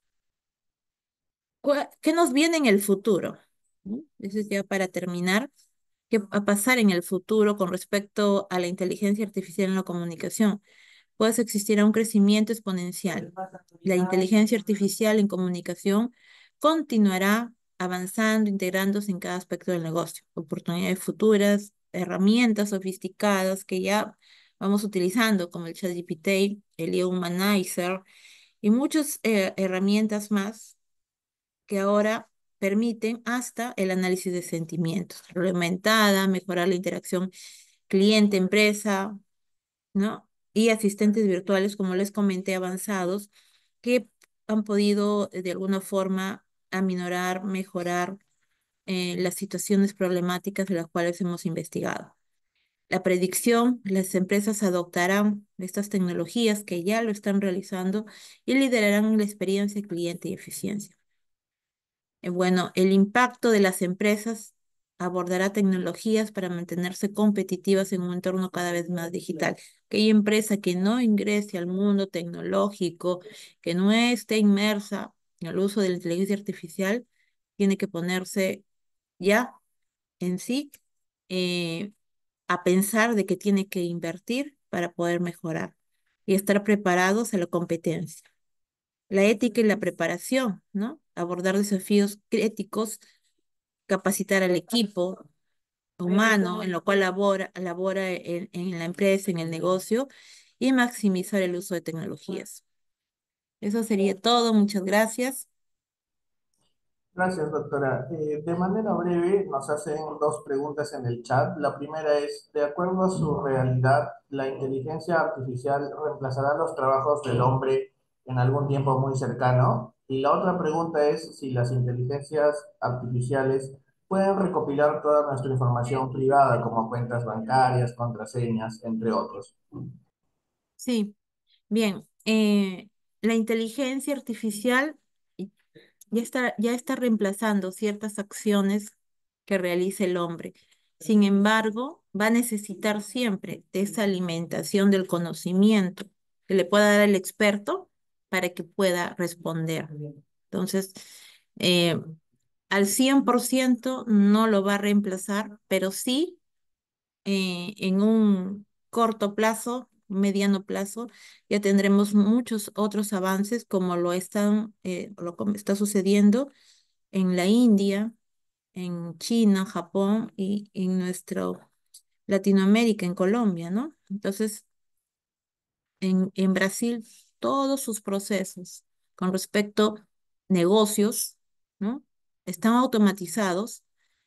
¿Qué nos viene en el futuro? ¿No? Eso es ya para terminar. ¿Qué va a pasar en el futuro con respecto a la inteligencia artificial en la comunicación? Pues existirá un crecimiento exponencial. La inteligencia artificial en comunicación continuará avanzando, integrándose en cada aspecto del negocio. Oportunidades futuras, herramientas sofisticadas que ya vamos utilizando, como el ChatGPT, el IA Humanizer y muchas herramientas más que ahora permiten hasta el análisis de sentimientos, aumentada, mejorar la interacción cliente-empresa, ¿no? Y asistentes virtuales, como les comenté, avanzados, que han podido de alguna forma aminorar, mejorar las situaciones problemáticas de las cuales hemos investigado. La predicción, las empresas adoptarán estas tecnologías que ya lo están realizando y liderarán la experiencia cliente y eficiencia. Bueno, el impacto de las empresas abordará tecnologías para mantenerse competitivas en un entorno cada vez más digital. Aquella empresa que no ingrese al mundo tecnológico, que no esté inmersa en el uso de la inteligencia artificial, tiene que ponerse ya en sí eh, a pensar de que tiene que invertir para poder mejorar y estar preparados a la competencia. La ética y la preparación, ¿no? Abordar desafíos éticos, capacitar al equipo humano en lo cual labora en la empresa, en el negocio, y maximizar el uso de tecnologías. Eso sería todo. Muchas gracias. Gracias, doctora. De manera breve, nos hacen dos preguntas en el chat. La primera es, de acuerdo a su realidad, ¿la inteligencia artificial reemplazará los trabajos del hombre en algún tiempo muy cercano? Y la otra pregunta es si las inteligencias artificiales pueden recopilar toda nuestra información privada, como cuentas bancarias, contraseñas, entre otros. Sí, bien. La inteligencia artificial ya está reemplazando ciertas acciones que realiza el hombre. Sin embargo, va a necesitar siempre de esa alimentación del conocimiento que le pueda dar el experto para que pueda responder. Entonces, eh, al 100% no lo va a reemplazar, pero sí en un corto plazo, mediano plazo, ya tendremos muchos otros avances como como está sucediendo en la India, en China, Japón y en nuestro Latinoamérica, en Colombia, ¿no? Entonces, en Brasil, todos sus procesos con respecto a negocios, ¿no? Están automatizados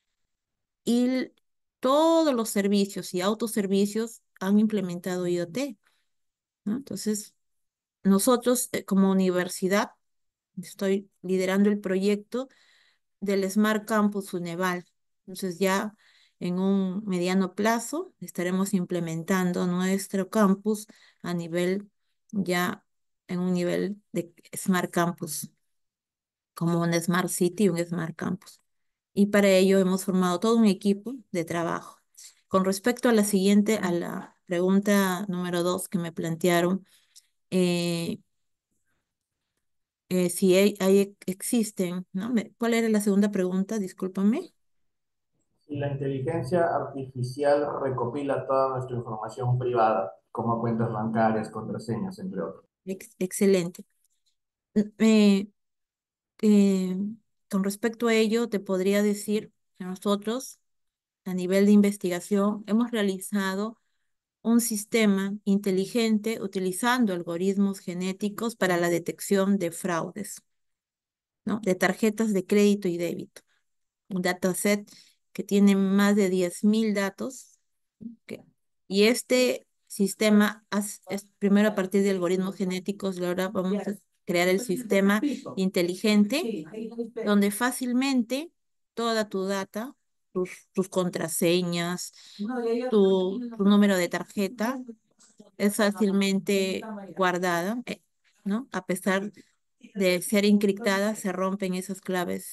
y todos los servicios y autoservicios han implementado IoT, ¿no? Entonces, nosotros como universidad, estoy liderando el proyecto del Smart Campus Uneval. Entonces, ya en un mediano plazo estaremos implementando nuestro campus a nivel, ya en un nivel de Smart Campus, como un Smart City, un Smart Campus. Y para ello hemos formado todo un equipo de trabajo. Con respecto a a la pregunta número 2 que me plantearon, eh, si existen, ¿no? ¿Cuál era la segunda pregunta? Discúlpame. Si la inteligencia artificial recopila toda nuestra información privada, como cuentas bancarias, contraseñas, entre otros. Excelente. Eh, eh, con respecto a ello, te podría decir que nosotros, a nivel de investigación, hemos realizado un sistema inteligente utilizando algoritmos genéticos para la detección de fraudes, ¿no? De tarjetas de crédito y débito. Un dataset que tiene más de 10.000 datos. que- y este sistema es primero a partir de algoritmos genéticos, y ahora vamos a crear el sistema inteligente, donde fácilmente toda tu data, tus contraseñas, tu número de tarjeta, es fácilmente guardada, ¿no? A pesar de ser encriptada, se rompen esas claves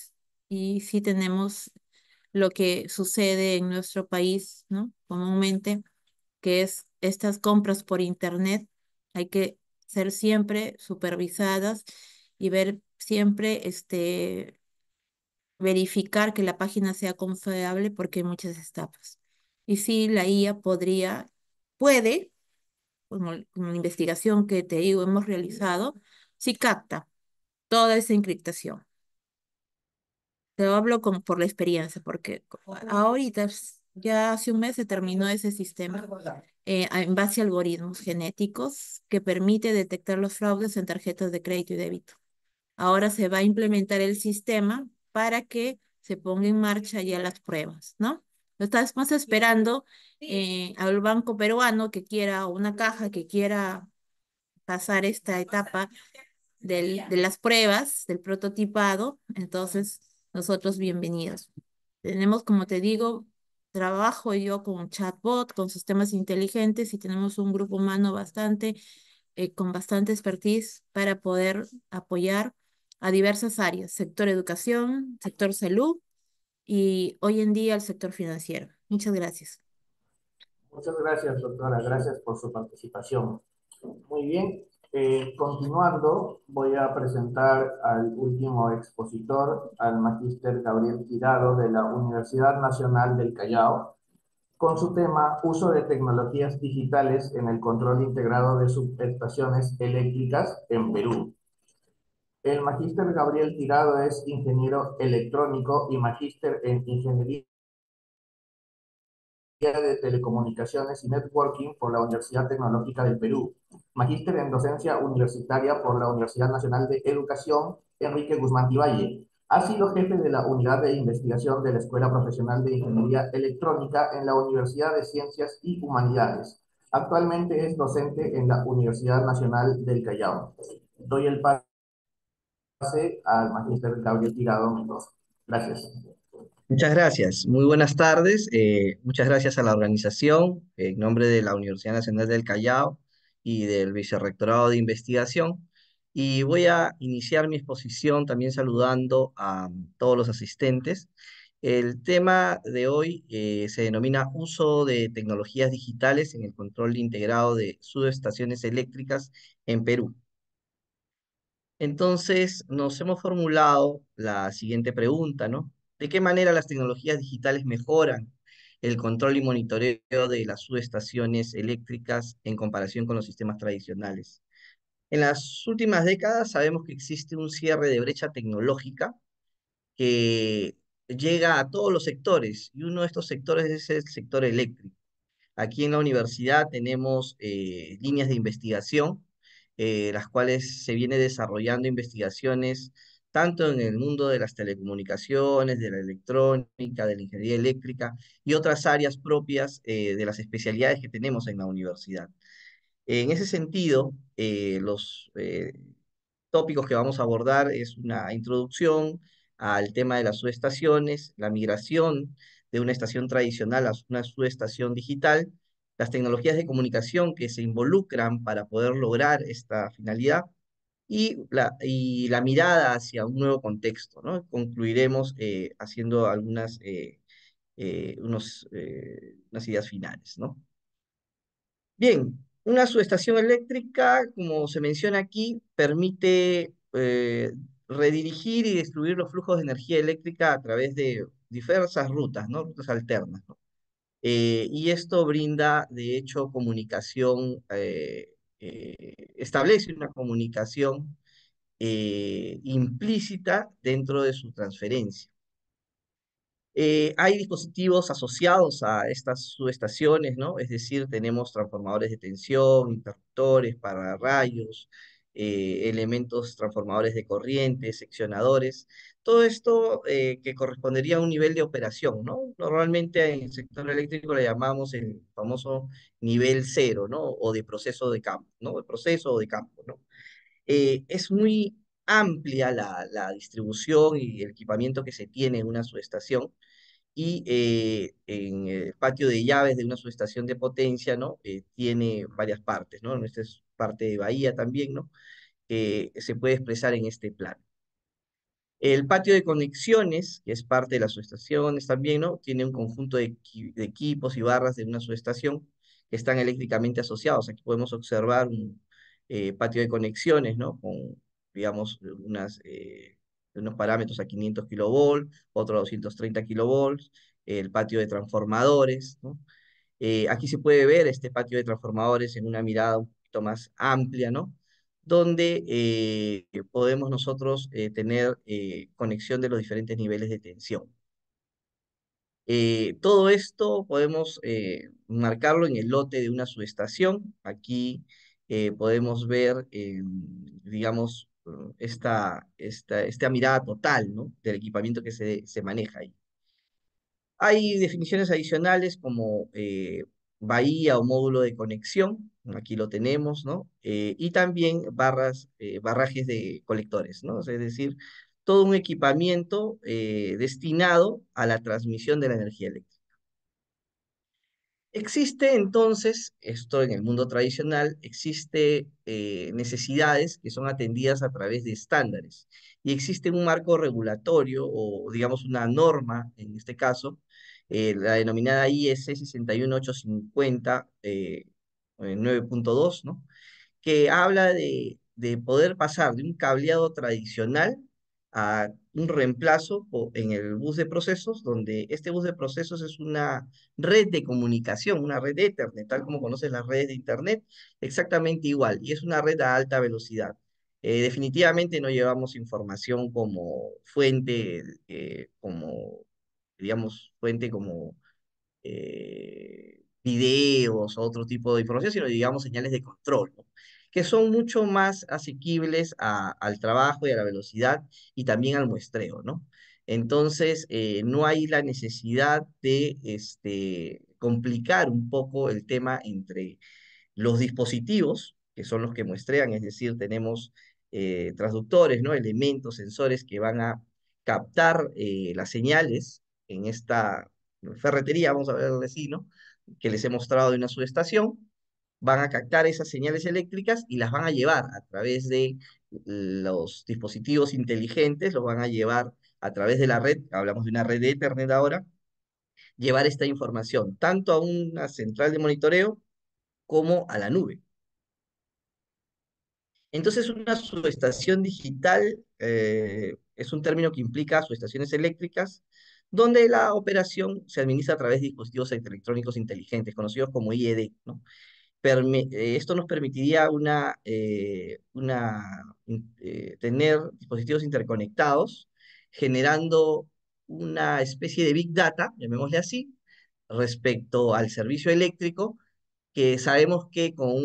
y sí tenemos lo que sucede en nuestro país, ¿no? Comúnmente, que es estas compras por internet. Hay que ser siempre supervisadas y ver siempre, verificar que la página sea confiable porque hay muchas estafas. Y sí, la IA puede, como la investigación que te digo hemos realizado, sí capta toda esa encriptación. Te hablo por la experiencia, porque ahorita, ya hace un mes se terminó ese sistema en base a algoritmos genéticos que permite detectar los fraudes en tarjetas de crédito y débito. Ahora se va a implementar el sistema para que se ponga en marcha ya las pruebas, ¿no? Estamos esperando al banco peruano que quiera, o una caja que quiera pasar esta etapa de las pruebas, del prototipado, entonces nosotros bienvenidos. Tenemos, como te digo, trabajo yo con chatbot, con sistemas inteligentes y tenemos un grupo humano con bastante expertise para poder apoyar a diversas áreas, sector educación, sector salud y hoy en día el sector financiero. Muchas gracias. Muchas gracias, doctora. Gracias por su participación. Muy bien. Continuando, voy a presentar al último expositor, al magíster Gabriel Tirado de la Universidad Nacional del Callao, con su tema Uso de tecnologías digitales en el control integrado de subestaciones eléctricas en Perú. El magíster Gabriel Tirado es ingeniero electrónico y magíster en ingeniería de Telecomunicaciones y Networking por la Universidad Tecnológica del Perú, magíster en docencia universitaria por la Universidad Nacional de Educación Enrique Guzmán Tiballe. Ha sido jefe de la unidad de investigación de la Escuela Profesional de Ingeniería Electrónica en la Universidad de Ciencias y Humanidades. Actualmente es docente en la Universidad Nacional del Callao. Doy el pase al magíster Gabriel Tirado Mendoza. Gracias. Muchas gracias. Muy buenas tardes. Muchas gracias a la organización en nombre de la Universidad Nacional del Callao y del Vicerrectorado de Investigación. Y voy a iniciar mi exposición también saludando a todos los asistentes. El tema de hoy se denomina Uso de tecnologías digitales en el control integrado de subestaciones eléctricas en Perú. Entonces, nos hemos formulado la siguiente pregunta, ¿no? ¿De qué manera las tecnologías digitales mejoran el control y monitoreo de las subestaciones eléctricas en comparación con los sistemas tradicionales? En las últimas décadas sabemos que existe un cierre de brecha tecnológica que llega a todos los sectores, y uno de estos sectores es el sector eléctrico. Aquí en la universidad tenemos líneas de investigación, las cuales se viene desarrollando investigaciones tanto en el mundo de las telecomunicaciones, de la electrónica, de la ingeniería eléctrica y otras áreas propias de las especialidades que tenemos en la universidad. En ese sentido, los tópicos que vamos a abordar es una introducción al tema de las subestaciones, la migración de una estación tradicional a una subestación digital, las tecnologías de comunicación que se involucran para poder lograr esta finalidad y la mirada hacia un nuevo contexto, ¿no? Concluiremos haciendo unas ideas finales, ¿no? Bien, una subestación eléctrica, como se menciona aquí, permite redirigir y distribuir los flujos de energía eléctrica a través de diversas rutas, ¿no? Rutas alternas, ¿no? Y esto brinda, de hecho, establece una comunicación implícita dentro de su transferencia. Hay dispositivos asociados a estas subestaciones, ¿no? Es decir, tenemos transformadores de tensión, interruptores, pararrayos, elementos transformadores de corriente, seccionadores. Todo esto que correspondería a un nivel de operación, ¿no? Normalmente en el sector eléctrico le llamamos el famoso nivel cero, ¿no? O de proceso de campo, ¿no? De proceso o de campo, ¿no? Es muy amplia la distribución y el equipamiento que se tiene en una subestación y en el patio de llaves de una subestación de potencia, ¿no? Tiene varias partes, ¿no? Esta es parte de Bahía también, ¿no? Que se puede expresar en este plan. El patio de conexiones, que es parte de las subestaciones también, ¿no? Tiene un conjunto de equipos y barras de una subestación que están eléctricamente asociados. Aquí podemos observar un patio de conexiones, ¿no? Con, digamos, unos parámetros a 500 kilovolts, otro a 230 kilovolts, el patio de transformadores, ¿no? Aquí se puede ver este patio de transformadores en una mirada un poquito más amplia, ¿no? Donde podemos nosotros tener conexión de los diferentes niveles de tensión. Todo esto podemos marcarlo en el lote de una subestación. Aquí podemos ver, digamos, esta mirada total, ¿no? Del equipamiento que se maneja ahí. Hay definiciones adicionales como bahía o módulo de conexión, aquí lo tenemos, ¿no? Y también barrajes de colectores, ¿no? Es decir, todo un equipamiento destinado a la transmisión de la energía eléctrica. Existe entonces, esto en el mundo tradicional, existe necesidades que son atendidas a través de estándares y existe un marco regulatorio o digamos una norma, en este caso, la denominada IS 61850 9.2, ¿no? Que habla de poder pasar de un cableado tradicional a un reemplazo en el bus de procesos, donde este bus de procesos es una red de comunicación, una red Ethernet, tal como conoces las redes de Internet, exactamente igual, y es una red a alta velocidad. Definitivamente no llevamos información como fuente, digamos, fuente como videos o otro tipo de información, sino digamos señales de control, ¿no? Que son mucho más asequibles al trabajo y a la velocidad y también al muestreo, ¿no? Entonces, no hay la necesidad de complicar un poco el tema entre los dispositivos, que son los que muestrean, es decir, tenemos transductores, ¿no? Elementos, sensores que van a captar las señales en esta ferretería, vamos a verle así, ¿no? Que les he mostrado de una subestación, van a captar esas señales eléctricas y las van a llevar a través de los dispositivos inteligentes, los van a llevar a través de la red, hablamos de una red de Ethernet ahora, llevar esta información tanto a una central de monitoreo como a la nube. Entonces, una subestación digital es un término que implica subestaciones eléctricas, donde la operación se administra a través de dispositivos electrónicos inteligentes, conocidos como IED, ¿no? Esto nos permitiría tener dispositivos interconectados, generando una especie de big data, llamémosle así, respecto al servicio eléctrico que sabemos que con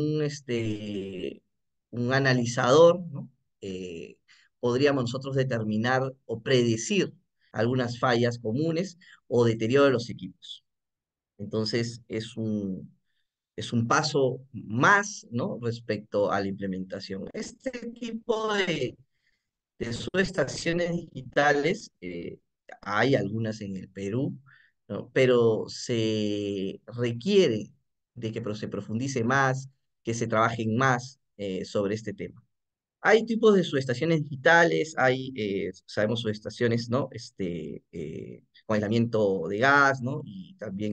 un analizador, ¿no? Eh, podríamos nosotros determinar o predecir algunas fallas comunes o deterioro de los equipos. Entonces, es un paso más, ¿no? Respecto a la implementación. Este tipo de subestaciones digitales, hay algunas en el Perú, ¿no? Pero se requiere de que se profundice más, que se trabajen más sobre este tema. Hay tipos de subestaciones digitales, hay, sabemos, subestaciones, ¿no? Con aislamiento de gas, ¿no? Y también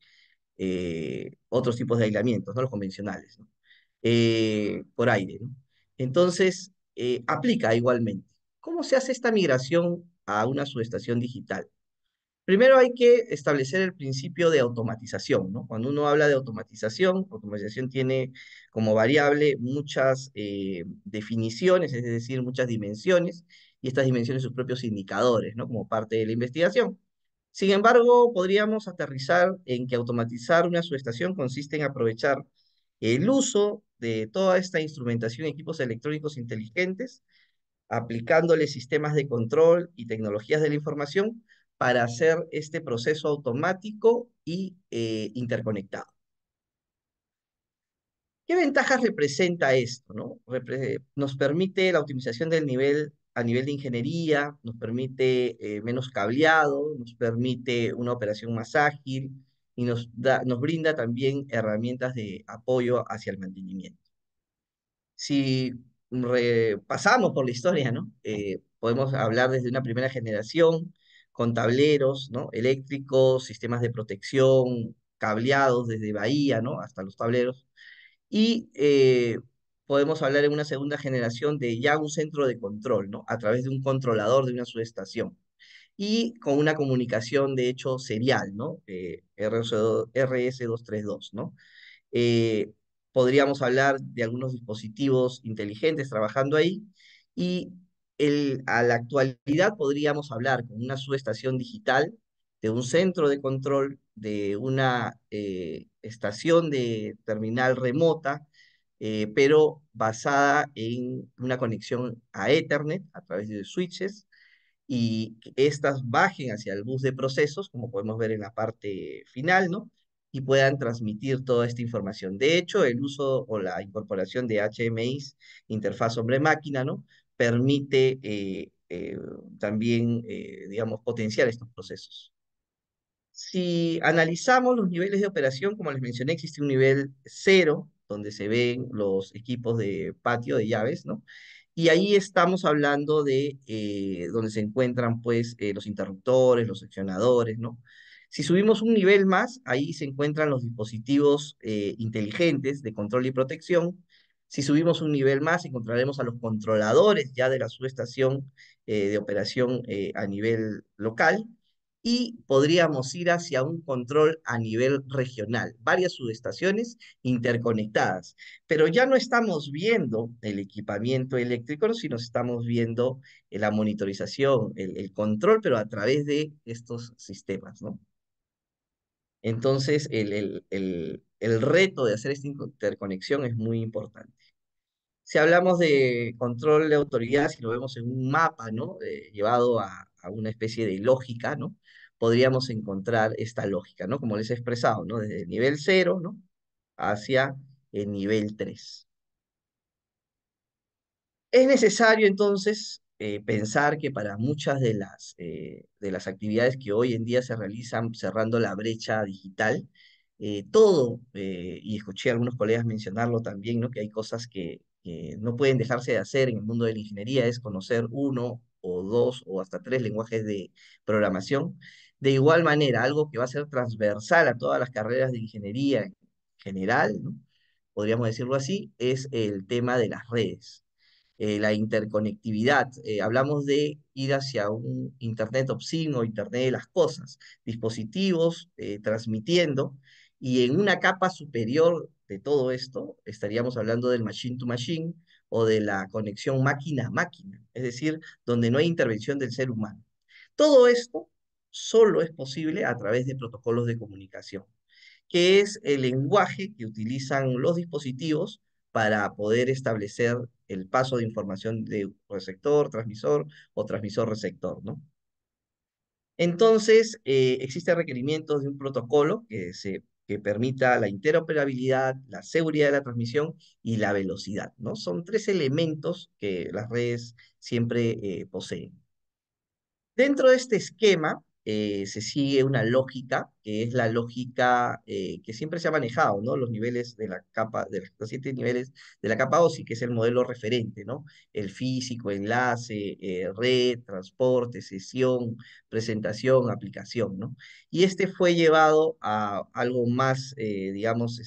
otros tipos de aislamientos, ¿no? Los convencionales, ¿no? Por aire, ¿no? Entonces, aplica igualmente. ¿Cómo se hace esta migración a una subestación digital? Primero hay que establecer el principio de automatización, ¿no? Cuando uno habla de automatización tiene como variable muchas definiciones, es decir, muchas dimensiones, y estas dimensiones sus propios indicadores, ¿no? Como parte de la investigación. Sin embargo, podríamos aterrizar en que automatizar una subestación consiste en aprovechar el uso de toda esta instrumentación y equipos electrónicos inteligentes aplicándole sistemas de control y tecnologías de la información para hacer este proceso automático y interconectado. ¿Qué ventajas representa esto, no? Nos permite la optimización del nivel a nivel de ingeniería, nos permite menos cableado, nos permite una operación más ágil y nos brinda también herramientas de apoyo hacia el mantenimiento. Si pasamos por la historia, ¿no? Podemos hablar desde una primera generación, con tableros, ¿no? Eléctricos, sistemas de protección, cableados desde bahía, ¿no? Hasta los tableros. Y podemos hablar en una segunda generación de ya un centro de control, ¿no? A través de un controlador de una subestación. Y con una comunicación, de hecho, serial, ¿no? RS232, ¿no? eh, Podríamos hablar de algunos dispositivos inteligentes trabajando ahí y a la actualidad podríamos hablar con una subestación digital, de un centro de control, de una estación de terminal remota, pero basada en una conexión a Ethernet a través de switches y que estas bajen hacia el bus de procesos, como podemos ver en la parte final, ¿no? Y puedan transmitir toda esta información. De hecho, el uso o la incorporación de HMIs, interfaz hombre-máquina, ¿no? Permite también, digamos, potenciar estos procesos. Si analizamos los niveles de operación, como les mencioné, existe un nivel cero, donde se ven los equipos de patio de llaves, ¿no? Y ahí estamos hablando de donde se encuentran, pues, los interruptores, los seccionadores, ¿no? Si subimos un nivel más, ahí se encuentran los dispositivos inteligentes de control y protección. Si subimos un nivel más, encontraremos a los controladores ya de la subestación de operación a nivel local y podríamos ir hacia un control a nivel regional, varias subestaciones interconectadas, pero ya no estamos viendo el equipamiento eléctrico, sino estamos viendo la monitorización, el control, pero a través de estos sistemas, ¿no? Entonces, el reto de hacer esta interconexión es muy importante. Si hablamos de control de autoridad, si lo vemos en un mapa, ¿no? Llevado a una especie de lógica, ¿no? Podríamos encontrar esta lógica, ¿no? Como les he expresado, ¿no? Desde el nivel cero, ¿no? Hacia el nivel 3. Es necesario entonces pensar que para muchas de las actividades que hoy en día se realizan cerrando la brecha digital, todo, y escuché a algunos colegas mencionarlo también, ¿no? Que hay cosas que no pueden dejarse de hacer en el mundo de la ingeniería, es conocer uno o dos o hasta tres lenguajes de programación. De igual manera, algo que va a ser transversal a todas las carreras de ingeniería en general, ¿no? Podríamos decirlo así, es el tema de las redes, la interconectividad. Hablamos de ir hacia un Internet of Things o Internet de las cosas, dispositivos transmitiendo, y en una capa superior de todo esto estaríamos hablando del machine to machine o de la conexión máquina a máquina, es decir, donde no hay intervención del ser humano. Todo esto solo es posible a través de protocolos de comunicación, que es el lenguaje que utilizan los dispositivos para poder establecer el paso de información de receptor, transmisor o transmisor-receptor, ¿no? Entonces, existen requerimientos de un protocolo que permita la interoperabilidad, la seguridad de la transmisión y la velocidad, ¿no? Son tres elementos que las redes siempre poseen. Dentro de este esquema se sigue una lógica, que es la lógica que siempre se ha manejado, ¿no? Los niveles de la capa, de los 7 niveles de la capa OSI, que es el modelo referente, ¿no? El físico, enlace, red, transporte, sesión, presentación, aplicación, ¿no? Y este fue llevado a algo más, digamos,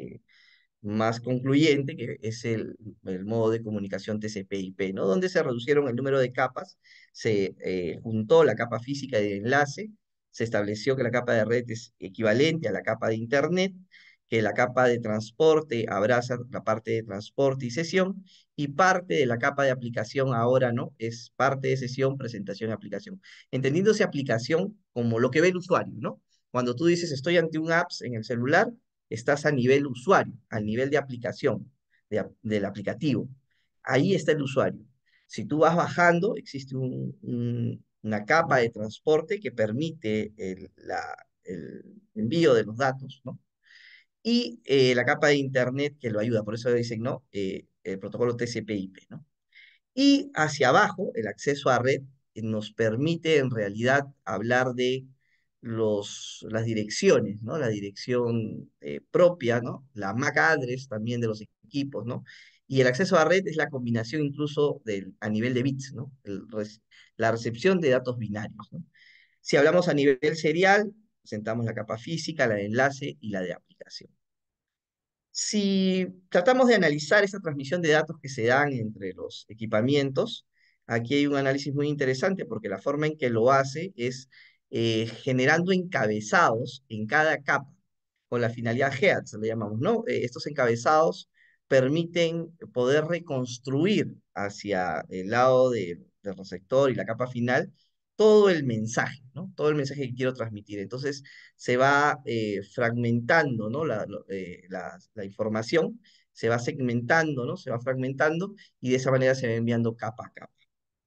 más concluyente, que es el modo de comunicación TCP/IP, ¿no? Donde se reducieron el número de capas, se juntó la capa física de enlace, se estableció que la capa de red es equivalente a la capa de Internet, que la capa de transporte abraza la parte de transporte y sesión, y parte de la capa de aplicación ahora, ¿no? Es parte de sesión, presentación y aplicación. Entendiéndose aplicación como lo que ve el usuario, ¿no? Cuando tú dices estoy ante un apps en el celular, estás a nivel usuario, al nivel de aplicación, del aplicativo. Ahí está el usuario. Si tú vas bajando, existe una capa de transporte que permite el envío de los datos, ¿no? Y la capa de Internet que lo ayuda, por eso dicen, ¿no? El protocolo TCP/IP, ¿no? Y hacia abajo, el acceso a red nos permite en realidad hablar de las direcciones, ¿no? La dirección propia, ¿no? La MAC address también de los equipos, ¿no? Y el acceso a red es la combinación incluso a nivel de bits, ¿no? La recepción de datos binarios, ¿no? Si hablamos a nivel serial, presentamos la capa física, la de enlace y la de aplicación. Si tratamos de analizar esta transmisión de datos que se dan entre los equipamientos, aquí hay un análisis muy interesante porque la forma en que lo hace es generando encabezados en cada capa, con la finalidad GEAD, le llamamos, ¿no? Estos encabezados permiten poder reconstruir hacia el lado del receptor y la capa final todo el mensaje, ¿no? Todo el mensaje que quiero transmitir. Entonces, se va fragmentando, ¿no? La información, se va segmentando, ¿no? Se va fragmentando y de esa manera se va enviando capa a capa.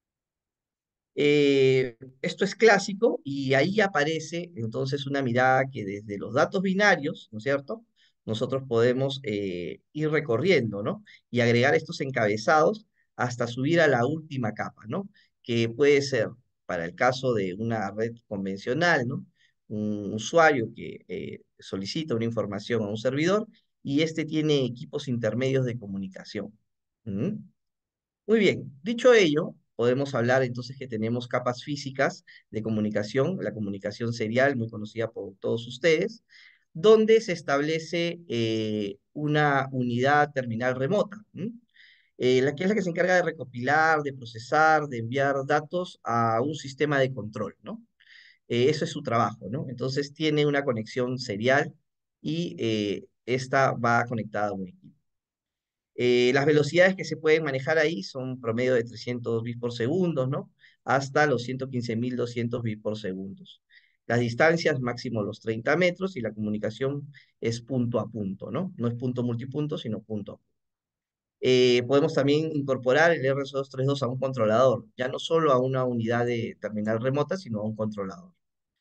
Esto es clásico y ahí aparece entonces una mirada que desde los datos binarios, ¿no es cierto? Nosotros podemos ir recorriendo, ¿no? Y agregar estos encabezados hasta subir a la última capa, ¿no? Que puede ser, para el caso de una red convencional, ¿no? Un usuario que solicita una información a un servidor y este tiene equipos intermedios de comunicación. ¿Mm? Muy bien, dicho ello, podemos hablar entonces que tenemos capas físicas de comunicación, la comunicación serial, muy conocida por todos ustedes, donde se establece una unidad terminal remota, ¿m? La que es la que se encarga de recopilar, de procesar, de enviar datos a un sistema de control, ¿no? Eso es su trabajo, ¿no? Entonces tiene una conexión serial y esta va conectada a un equipo. Las velocidades que se pueden manejar ahí son promedio de 300 bits por segundo, ¿no? Hasta los 115.200 bits por segundo. Las distancias, máximo los 30 metros, y la comunicación es punto a punto, ¿no? No es punto multipunto, sino punto a punto. Podemos también incorporar el RS232 a un controlador, ya no solo a una unidad de terminal remota, sino a un controlador.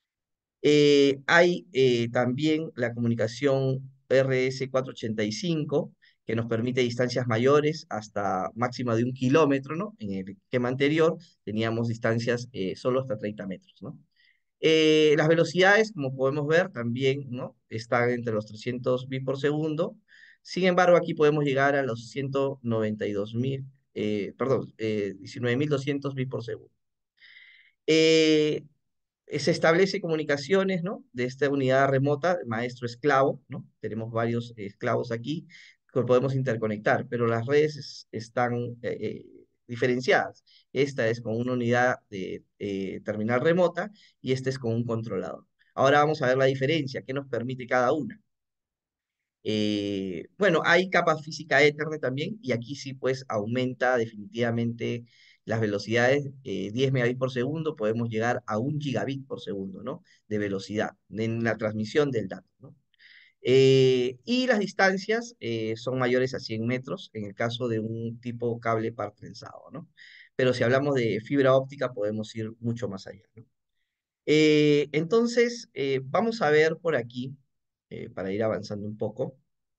Hay también la comunicación RS485 que nos permite distancias mayores hasta máxima de 1 kilómetro, ¿no? En el esquema anterior teníamos distancias solo hasta 30 metros, ¿no? Las velocidades, como podemos ver, también, ¿no? Están entre los 300 bits por segundo. Sin embargo, aquí podemos llegar a los 192.000, perdón, 19.200 bits por segundo. Eh, Se establece comunicaciones, ¿no? De esta unidad remota, maestro-esclavo, ¿no? Tenemos varios esclavos aquí que podemos interconectar, pero las redes están diferenciadas. Esta es con una unidad de terminal remota y esta es con un controlador. Ahora vamos a ver la diferencia, qué nos permite cada una. Bueno, hay capa física Ethernet también, y aquí sí pues aumenta definitivamente las velocidades, 10 megabits por segundo, podemos llegar a 1 gigabit por segundo, ¿no? De velocidad en la transmisión del dato, ¿no? Y las distancias son mayores a 100 metros en el caso de un tipo cable par trenzado, ¿no? Pero si hablamos de fibra óptica podemos ir mucho más allá, ¿no? Entonces, vamos a ver por aquí, para ir avanzando un poco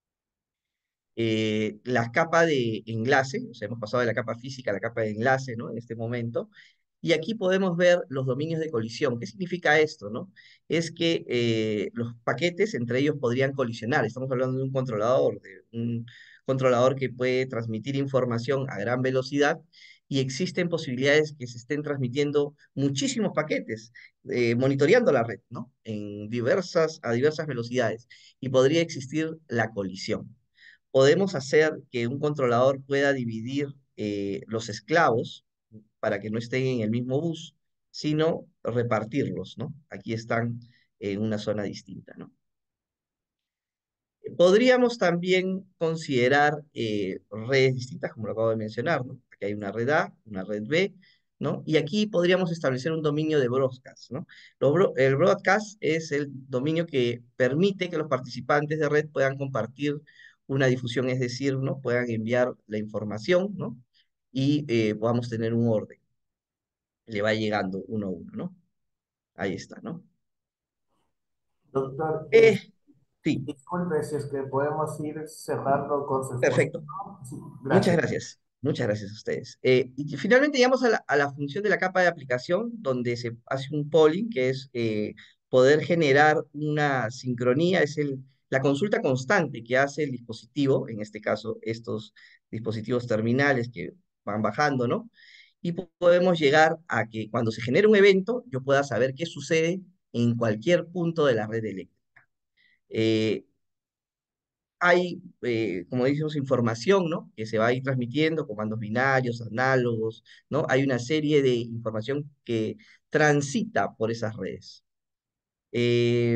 la capa de enlace, o sea, hemos pasado de la capa física a la capa de enlace, ¿no? En este momento. Y aquí podemos ver los dominios de colisión. ¿Qué significa esto, no? Es que los paquetes entre ellos podrían colisionar. Estamos hablando de un controlador que puede transmitir información a gran velocidad y existen posibilidades que se estén transmitiendo muchísimos paquetes, monitoreando la red, ¿no? A diversas velocidades. Y podría existir la colisión. Podemos hacer que un controlador pueda dividir los esclavos para que no estén en el mismo bus, sino repartirlos, ¿no? Aquí están en una zona distinta, ¿no? Podríamos también considerar redes distintas, como lo acabo de mencionar, ¿no? Aquí hay una red A, una red B, ¿no? Y aquí podríamos establecer un dominio de broadcast, ¿no? El broadcast es el dominio que permite que los participantes de red puedan compartir una difusión, es decir, ¿no? Puedan enviar la información, ¿no? Y podamos tener un orden. Le va llegando uno a uno, ¿no? Ahí está, ¿no? Doctor, Sí, disculpe si es que podemos ir cerrando con su perfecto. exposición. Sí, Muchas gracias. gracias. Muchas gracias a ustedes. Y finalmente llegamos a la función de la capa de aplicación, donde se hace un polling, que es poder generar una sincronía, es la consulta constante que hace el dispositivo, en este caso estos dispositivos terminales que van bajando, ¿no? Y podemos llegar a que cuando se genere un evento, yo pueda saber qué sucede en cualquier punto de la red eléctrica. Eh, Hay, como decimos, información, ¿no? Que se va a ir transmitiendo, comandos binarios, análogos, ¿no? Hay una serie de información que transita por esas redes. Eh,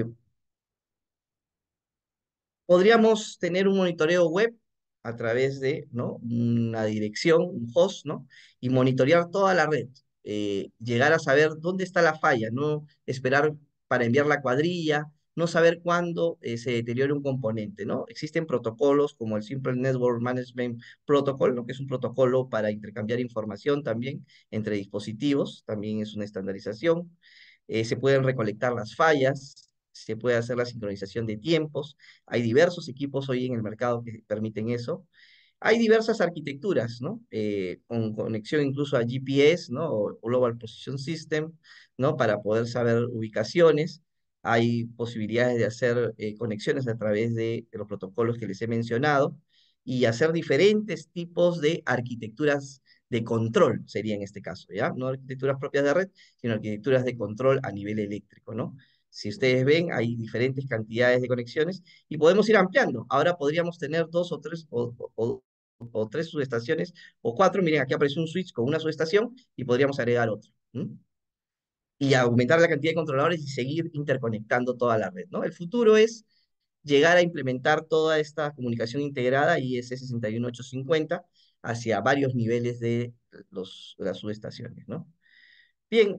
Podríamos tener un monitoreo web a través de, ¿no? Una dirección, un host, ¿no? Y monitorear toda la red. Llegar a saber dónde está la falla, no esperar para enviar la cuadrilla, no saber cuándo se deteriora un componente, ¿no? Existen protocolos como el Simple Network Management Protocol, ¿no? Que es un protocolo para intercambiar información también entre dispositivos, también es una estandarización. Se pueden recolectar las fallas, se puede hacer la sincronización de tiempos. Hay diversos equipos hoy en el mercado que permiten eso. Hay diversas arquitecturas, ¿no? Con conexión incluso a GPS, ¿no? O Global Position System, ¿no? Para poder saber ubicaciones. Hay posibilidades de hacer conexiones a través de los protocolos que les he mencionado y hacer diferentes tipos de arquitecturas de control, sería en este caso, ¿ya? No arquitecturas propias de red, sino arquitecturas de control a nivel eléctrico, ¿no? Si ustedes ven, hay diferentes cantidades de conexiones y podemos ir ampliando. Ahora podríamos tener dos o tres o tres subestaciones o cuatro. Miren, aquí aparece un switch con una subestación y podríamos agregar otro. Y aumentar la cantidad de controladores y seguir interconectando toda la red, ¿no? El futuro es llegar a implementar toda esta comunicación integrada IS 61850 hacia varios niveles de las subestaciones, ¿no? Bien,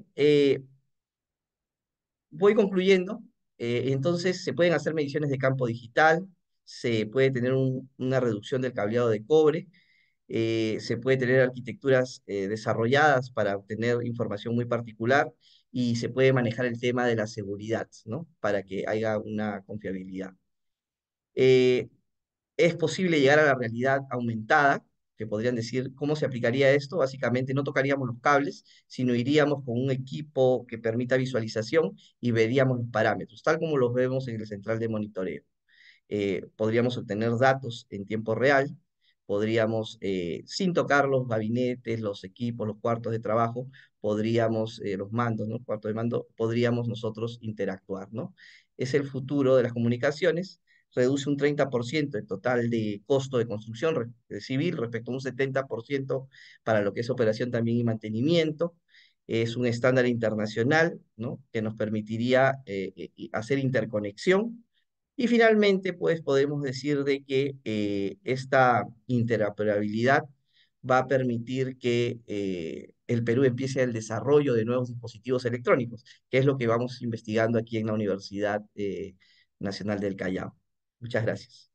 voy concluyendo. Entonces, se pueden hacer mediciones de campo digital, se puede tener una reducción del cableado de cobre, se puede tener arquitecturas desarrolladas para obtener información muy particular y se puede manejar el tema de la seguridad, ¿no? Para que haya una confiabilidad. Eh, es posible llegar a la realidad aumentada, que podrían decir, ¿cómo se aplicaría esto? Básicamente no tocaríamos los cables, sino iríamos con un equipo que permita visualización y veríamos los parámetros, tal como los vemos en el central de monitoreo. Podríamos obtener datos en tiempo real, podríamos, sin tocar los gabinetes, los equipos, los cuartos de trabajo, podríamos, los mandos, ¿no? Cuarto de mando, podríamos nosotros interactuar, ¿no? Es el futuro de las comunicaciones, reduce un 30% el total de costo de construcción civil respecto a un 70% para lo que es operación también y mantenimiento. Es un estándar internacional, ¿no? Que nos permitiría hacer interconexión y finalmente, pues podemos decir de que esta interoperabilidad va a permitir que el Perú empiece el desarrollo de nuevos dispositivos electrónicos, que es lo que vamos investigando aquí en la Universidad Nacional del Callao. Muchas gracias.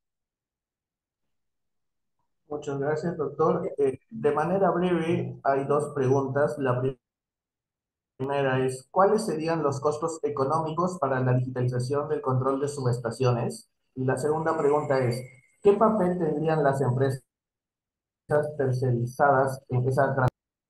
Muchas gracias, doctor. De manera breve, hay dos preguntas. La primera es, ¿cuáles serían los costos económicos para la digitalización del control de subestaciones? Y la segunda pregunta es, ¿qué papel tendrían las empresas tercerizadas en esa transición?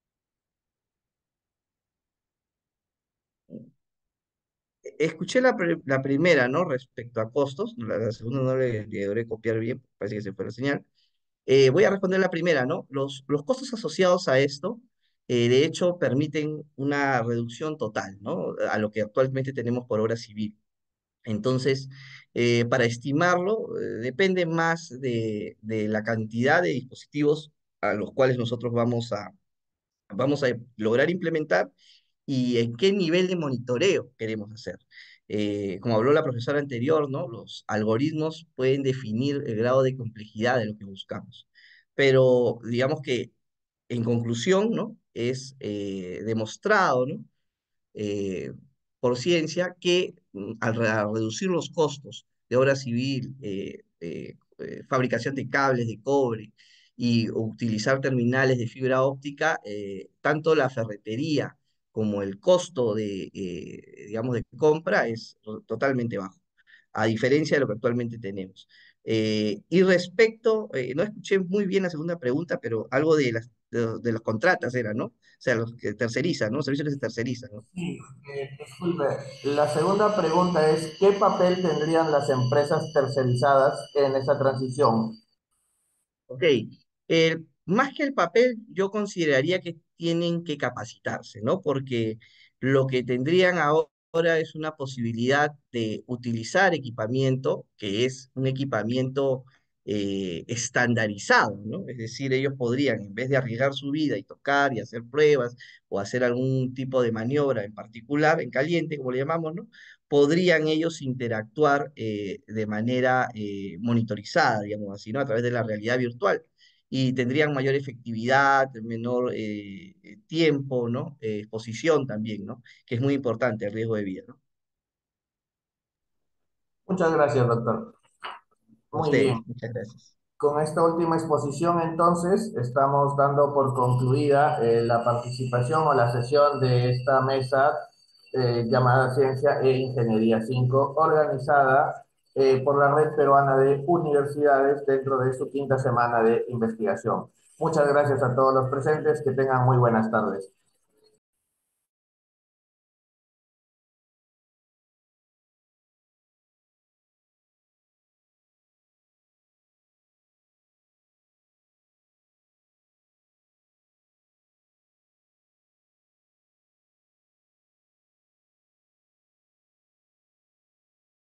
Escuché la primera, ¿no? Respecto a costos, la segunda no le logré copiar bien, parece que se fue la señal. Voy a responder la primera, ¿no? Los costos asociados a esto, de hecho, permiten una reducción total, ¿no? A lo que actualmente tenemos por obra civil. Entonces, para estimarlo, depende más de la cantidad de dispositivos a los cuales nosotros vamos a lograr implementar y en qué nivel de monitoreo queremos hacer. Como habló la profesora anterior, ¿no? Los algoritmos pueden definir el grado de complejidad de lo que buscamos. Pero digamos que en conclusión, ¿no? Es demostrado, ¿no? eh, por ciencia que al reducir los costos de obra civil, fabricación de cables de cobre y utilizar terminales de fibra óptica, tanto la ferretería como el costo digamos, de compra es totalmente bajo, a diferencia de lo que actualmente tenemos. Y respecto, no escuché muy bien la segunda pregunta, pero algo de de los contratas era, ¿no? O sea, los que tercerizan, ¿no? Servicios que se tercerizan, ¿no? Sí, disculpe. La segunda pregunta es, ¿qué papel tendrían las empresas tercerizadas en esa transición? Ok, más que el papel, yo consideraría que tienen que capacitarse, ¿no? Porque lo que tendrían ahora es una posibilidad de utilizar equipamiento que es un equipamiento estandarizado, ¿no? Es decir, ellos podrían, en vez de arriesgar su vida y tocar y hacer pruebas o hacer algún tipo de maniobra en particular, en caliente, como le llamamos, ¿no? Podrían ellos interactuar de manera monitorizada, digamos así, ¿no? A través de la realidad virtual. Y tendrían mayor efectividad, menor tiempo, ¿no? Exposición también, ¿no? Que es muy importante el riesgo de vida, ¿no? Muchas gracias, doctor. A Muy bien. ustedes, muchas gracias. Con esta última exposición, entonces, estamos dando por concluida la participación o la sesión de esta mesa llamada Ciencia e Ingeniería 5, organizada por la Red Peruana de Universidades dentro de su quinta semana de investigación. Muchas gracias a todos los presentes, que tengan muy buenas tardes.